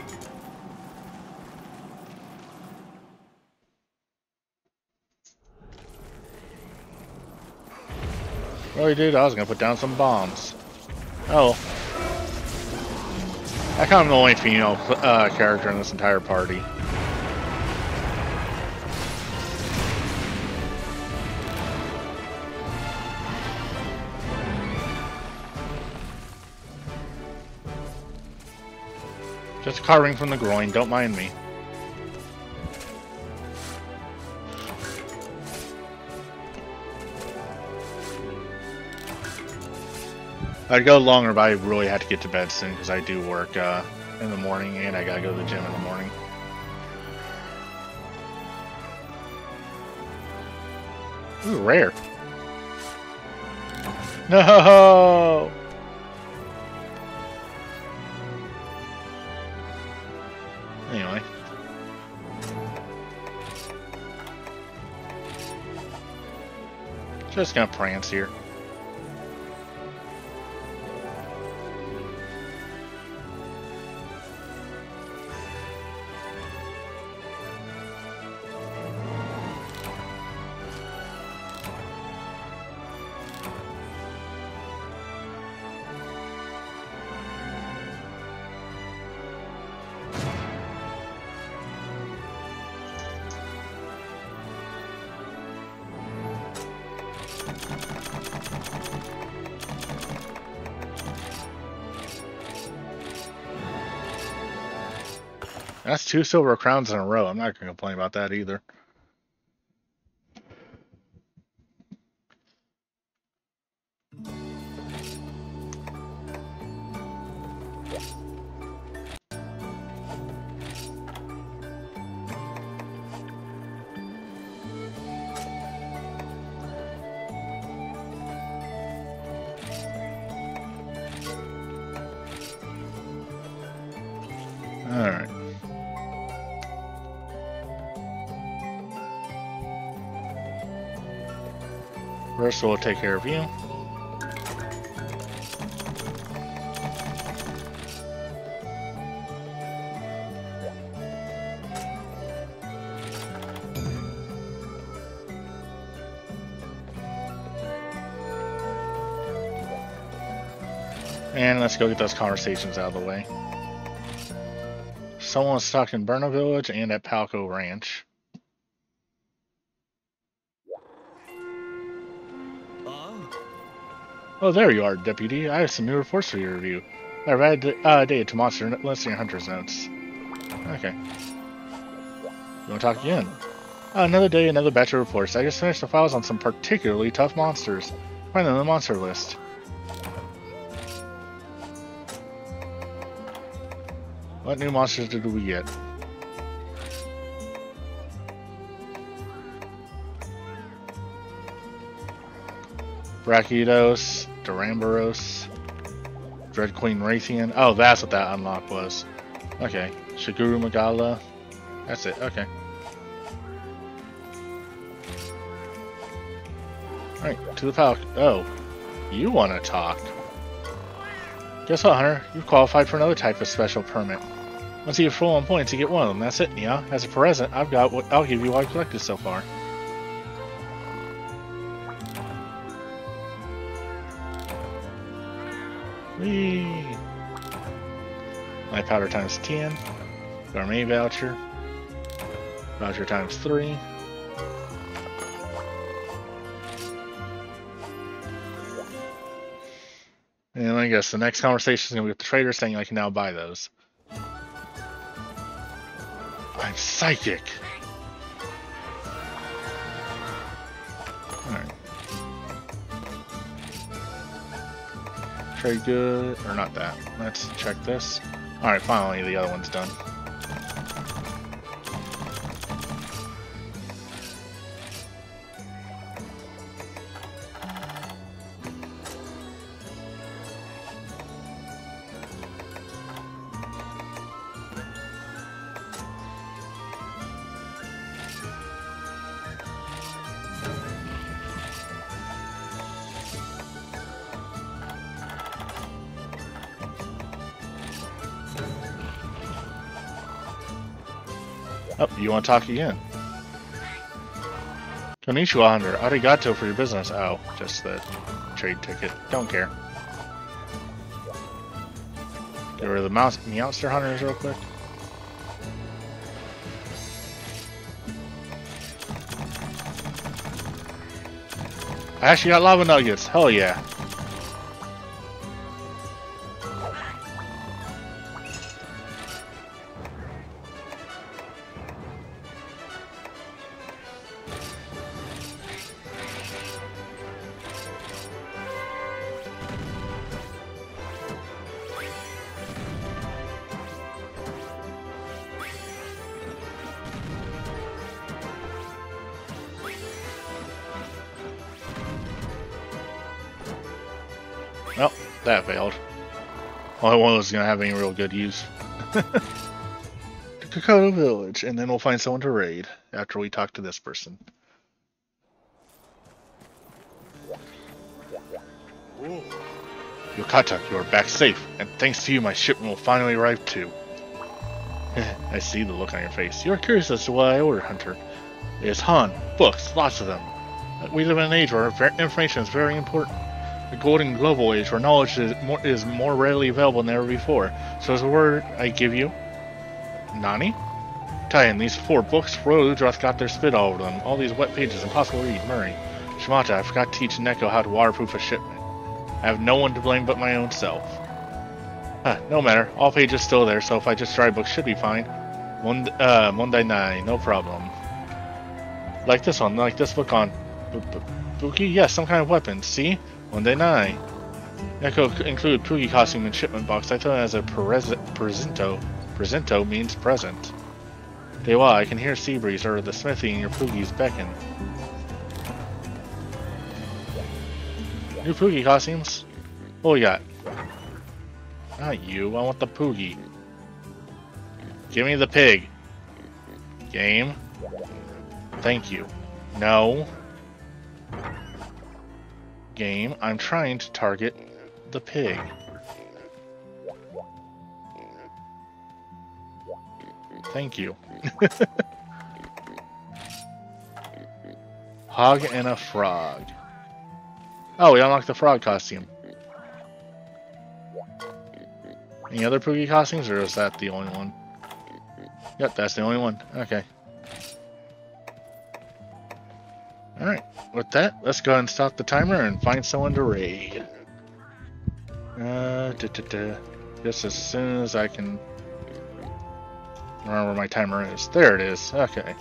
Really, dude, I was gonna put down some bombs. Oh. I kind of the only female character in this entire party. Just carving from the groin, don't mind me. I'd go longer, but I really had to get to bed soon because I do work in the morning and I gotta go to the gym in the morning. Ooh, rare. No! Anyway. Just gonna prance here. That's 2 silver crowns in a row. I'm not gonna complain about that either. Alright. First, we'll take care of you. And let's go get those conversations out of the way. Someone's stuck in Burno Village and at Palco Ranch. Oh, there you are, Deputy. I have some new reports for your review. I've added data to Monster Listing Hunter's Notes. Okay. You want to talk again? Another day, another batch of reports. I just finished the files on some particularly tough monsters. Find them in the monster list. What new monsters did we get? Brachydos, Duramboros, Dread Queen Raytheon. Oh, that's what that unlock was. Okay. Shiguru Magala. That's it. Okay. Alright, to the Palco. Oh. You want to talk. Guess what, Hunter? You've qualified for another type of special permit. Once you get full on points, you get one of them. That's it, yeah. As a present, I've got what I'll give you what I've collected so far. Whee! Light powder times 10. Gourmet voucher. Voucher times 3. And I guess the next conversation is going to be with the trader saying I can now buy those. I'm psychic! Alright. Trade good, or not that. Let's check this. Alright, finally the other one's done. Oh, you want to talk again? Konnichiwa, Hunter. Arigato for your business. Oh, just the trade ticket. Don't care. Get rid of the Meowster Hunters real quick. I actually got lava nuggets. Hell yeah. Well, that failed. Only one was going to have any real good use. To Kokoto Village, and then we'll find someone to raid after we talk to this person. Yokata, you are back safe, and thanks to you, my shipment will finally arrive too. I see the look on your face. You are curious as to what I ordered, Hunter. It is Han, books, lots of them. We live in an age where information is very important. The golden global age where knowledge is more readily available than ever before. So as a word I give you, Nani? Tie-in, these 4 books, Royal Udroth got their spit all over them. All these wet pages, impossible to read. Murray. Shimata, I forgot to teach Neko how to waterproof a shipment. I have no one to blame but my own self. No matter, all pages still there, so if I just dry books should be fine. Mondai Nai, no problem. Like this one, like this book on Buki? Yes, some kind of weapon, see? Mondai Nai. Neko included Poogie costume and shipment box. I thought it as a presento. Presento means present. Dewa, I can hear sea breeze or the smithy in your Poogies beckon. New Poogie costumes? What we got? Not you, I want the Poogie. Give me the pig. Game. Thank you. No. Game, I'm trying to target the pig. Thank you. Hog and a frog. Oh, we unlocked the frog costume. Any other Poogie costumes, or is that the only one? Yep, that's the only one. Okay. Alright, with that, let's go ahead and stop the timer and find someone to raid. Just as soon as I can remember where my timer is. There it is. Okay.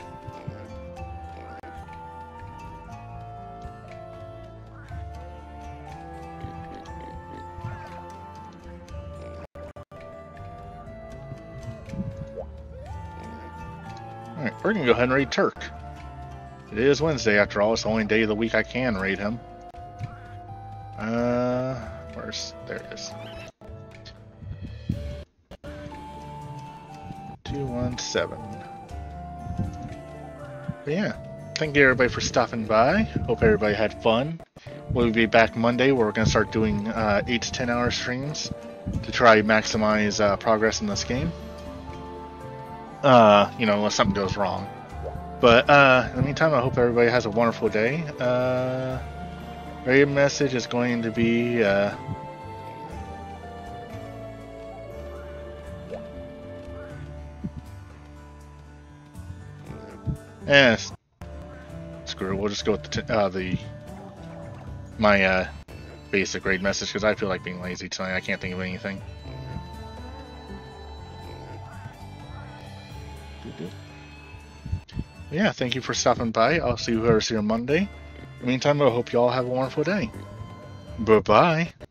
Alright, we're gonna go ahead and raid Turk. It is Wednesday after all, it's the only day of the week I can raid him. There it is. 217. But yeah, thank you everybody for stopping by. Hope everybody had fun. We'll be back Monday where we're going to start doing 8 to 10 hour streams to try maximize progress in this game. You know, unless something goes wrong. But in the meantime, I hope everybody has a wonderful day. Raid message is going to be screw it. We'll just go with my basic raid message because I feel like being lazy tonight. I can't think of anything. Yeah, thank you for stopping by. I'll see whoever's here Monday. In the meantime, I hope you all have a wonderful day. Bye-bye.